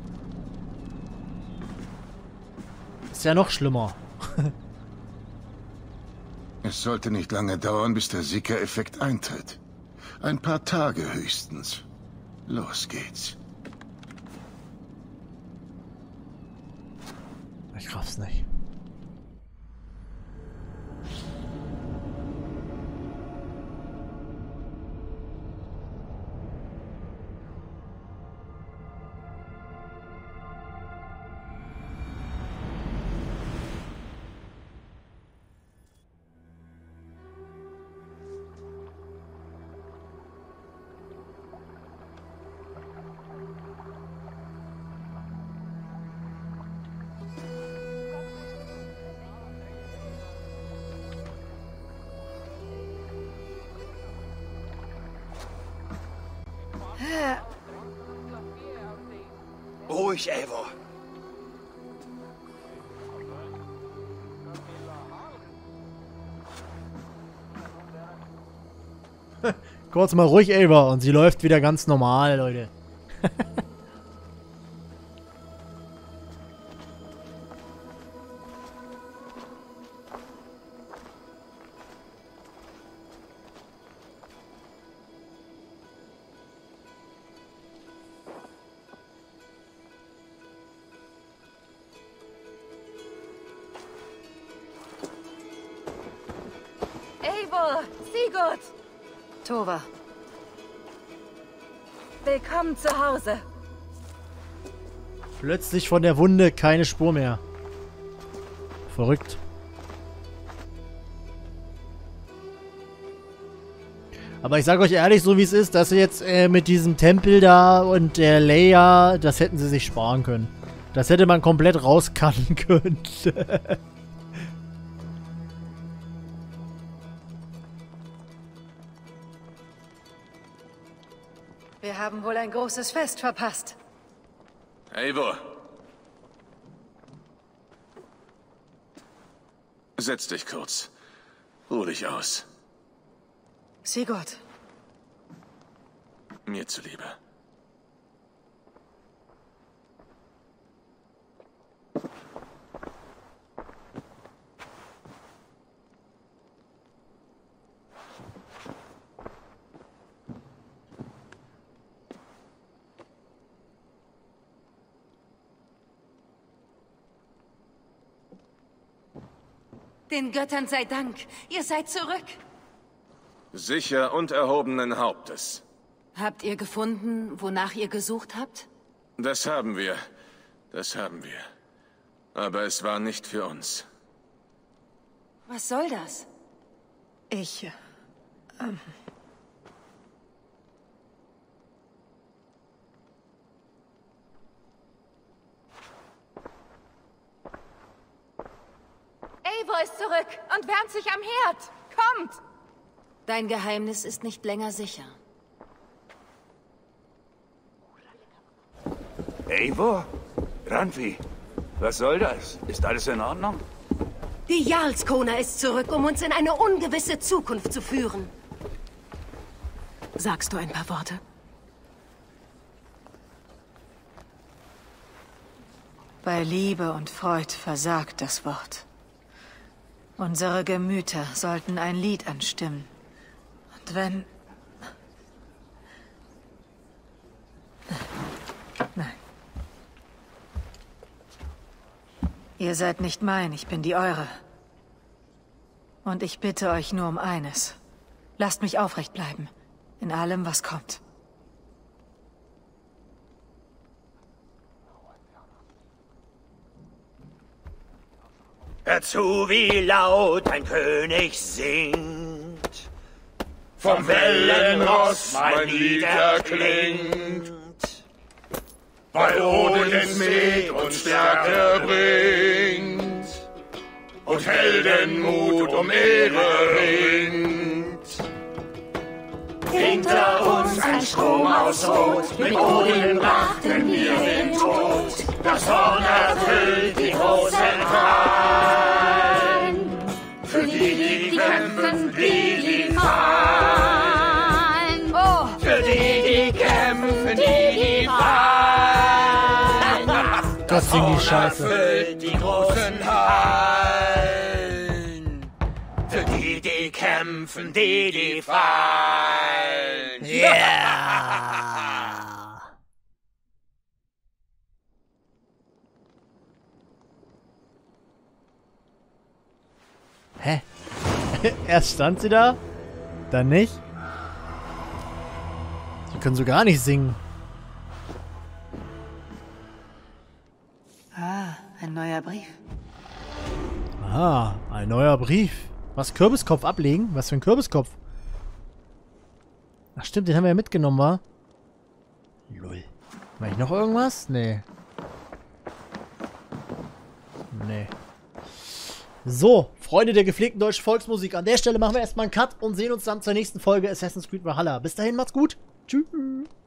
Ist ja noch schlimmer.
Es sollte nicht lange dauern, bis der Sicker-Effekt eintritt. Ein paar Tage höchstens. Los geht's.
Ich raff's nicht.
Ruhig, Eivor.
Kurz mal ruhig, Ava. Und sie läuft wieder ganz normal, Leute.
Eivor! Sigurd!
Tova.
Willkommen zu Hause.
Plötzlich von der Wunde keine Spur mehr. Verrückt. Aber ich sage euch ehrlich, so wie es ist, dass sie jetzt äh, mit diesem Tempel da und der Leia, das hätten sie sich sparen können. Das hätte man komplett rauscutten können.
Wir haben wohl ein großes Fest verpasst.
Eivor. Setz dich kurz. Ruh dich aus.
Sigurd.
Mir zuliebe.
Den Göttern sei Dank. Ihr seid zurück.
Sicher und erhobenen Hauptes.
Habt ihr gefunden, wonach ihr gesucht habt?
Das haben wir. Das haben wir. Aber es war nicht für uns.
Was soll das?
Ich... Ähm...
ist zurück und wärmt sich am Herd. Kommt!
Dein Geheimnis ist nicht länger sicher.
Eivor? Randvi? Was soll das? Ist alles in Ordnung?
Die Jarlskona ist zurück, um uns in eine ungewisse Zukunft zu führen. Sagst du ein paar Worte?
Bei Liebe und Freud versagt das Wort. Unsere Gemüter sollten ein Lied anstimmen. Und wenn... Nein. Ihr seid nicht mein, ich bin die eure. Und ich bitte euch nur um eines. Lasst mich aufrecht bleiben. In allem, was kommt.
Hört zu, wie laut ein König singt. Vom Wellenross mein Lied erklingt. Weil Odins Met uns Stärke bringt. Und Heldenmut um Ehre ringt. Hinter uns ein Strom aus Rot, mit Odin brachten wir den Tod. Das Horn erfüllt die großen Qualen. Für die, die kämpfen, die, die fallen. Oh. Für die, die kämpfen, die, die fallen.
Das sind die Scheiße.
Erfüllt die großen Hallen. Für die, die kämpfen, die, die fallen.
Yeah! Hä? Erst stand sie da, dann nicht. Sie können so gar nicht singen.
Ah, ein neuer Brief.
Ah, ein neuer Brief. Was, Kürbiskopf ablegen? Was für ein Kürbiskopf? Ach stimmt, den haben wir ja mitgenommen, wa? Lol. Mach ich noch irgendwas? Nee. Nee. So, Freunde der gepflegten deutschen Volksmusik. An der Stelle machen wir erstmal einen Cut und sehen uns dann zur nächsten Folge Assassin's Creed Valhalla. Bis dahin, macht's gut. Tschüss.